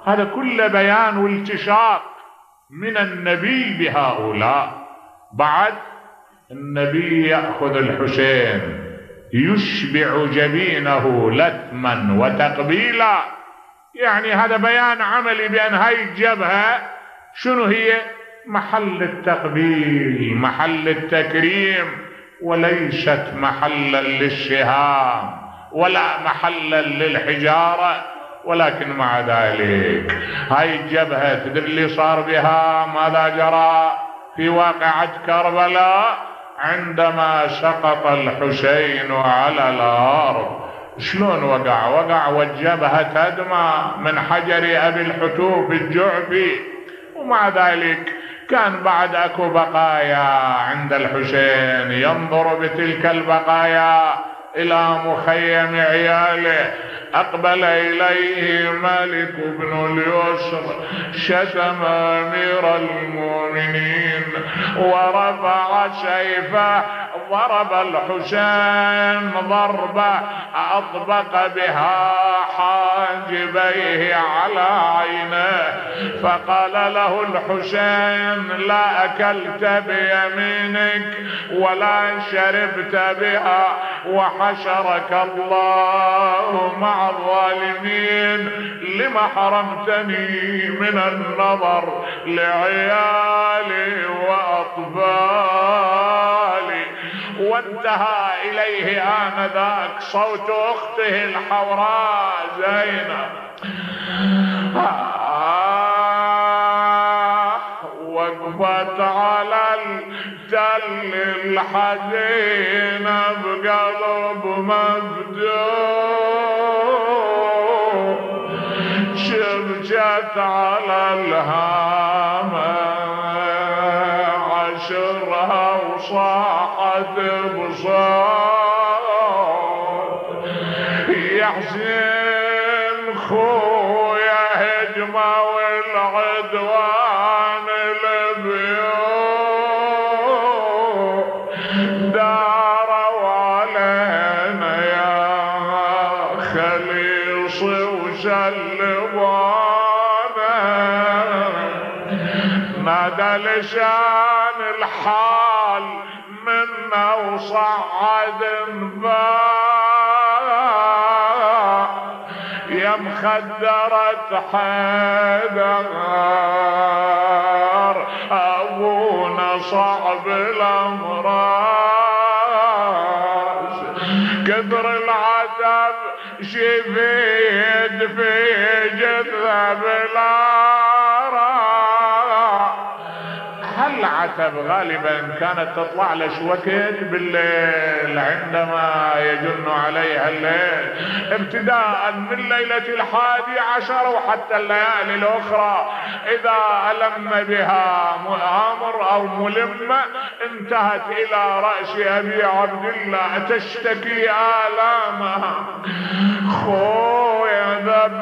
S1: هذا كله بيان والتشاق من النبي بهؤلاء. بعد النبي يأخذ الحسين يشبع جبينه لثما وتقبيلا، يعني هذا بيان عملي بأن هاي الجبهة شنو هي؟ محل التقبيل، محل التكريم، وليست محلا للشهام ولا محلا للحجارة. ولكن مع ذلك هاي الجبهة تدري اللي صار بها ماذا جرى في واقعة كربلاء عندما سقط الحسين على الأرض؟ شلون وقع والجبهة تدمى من حجر أبي الحتوف الجعفي. ومع ذلك كان بعد اكو بقايا عند الحسين، ينظر بتلك البقايا الى مخيم عياله. اقبل اليه مالك بن اليسر شتم امير المؤمنين ورفع سيفه، ضرب الحسين ضربه اطبق بها حاجبيه على عينه، فقال له الحسين: لا اكلت بيمينك ولا شربت بها، وحشرك الله مع الظالمين، لم حرمتني من النظر لعيالي واطفالي. وانتهى اليه آنذاك صوت اخته الحوراء زينب: وقفت على التل الحزين بقلب مفتوح، شبكت على الهامة عشرها وصاحت بصوت: يا حسين خويا هجمة والعدوان البيوت، داروا علينا يا خليصي وسلمونا، نادى لسان الحال منا وصعد انفاق، يا مخدرة حيدر ابونا صعب الامراض، كثر العتب شفيد في جثة بلا العتب غالبا كانت تطلع لش وقت بالليل عندما يجن عليها الليل، ابتداء من ليلة 11 وحتى الليالي الأخرى إذا ألم بها مؤامر أو ملمة انتهت إلى رأس أبي عبد الله تشتكي آلامها: خويا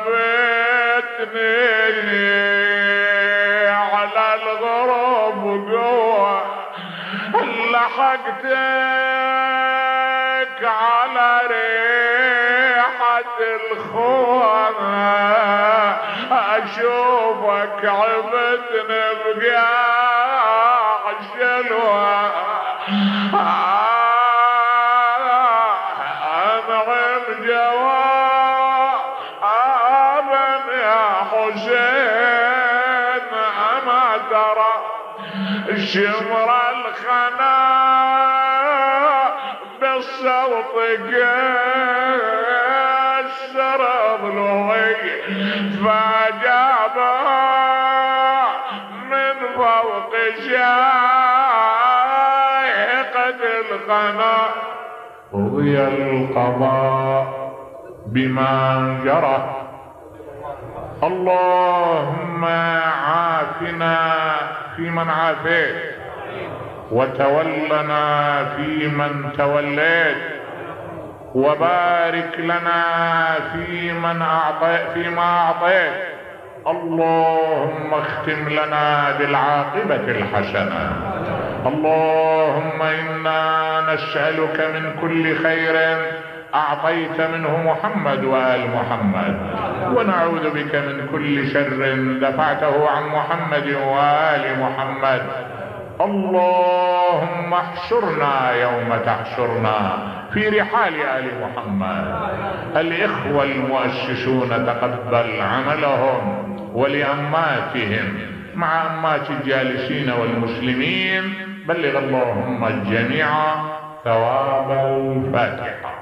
S1: ذبتني على الغرب قوة، لحقتك على ريحة الخوة، أشوفك عبتني بقاع الشلوة، أنعم جوابا يا حسين، أما ترى شمر الخنا بالصوت كسر ضلوعي، فجابه من فوق شاهقة الخنا. قضي القضاء بما جرى، اللهم عافنا فيمن عافيت، وتولنا فيمن توليت، وبارك لنا فيما أعطيت. اللهم اختم لنا بالعاقبة الحسنة. اللهم إنا نسألك من كل خير أعطيت منه محمد وآل محمد، ونعوذ بك من كل شر دفعته عن محمد وآل محمد. اللهم احشرنا يوم تحشرنا في رحال آل محمد. الإخوة المؤسسون تقبل عملهم ولأماتهم مع أمات الجالسين والمسلمين. بلغ اللهم الجميع ثواب الفاتحة.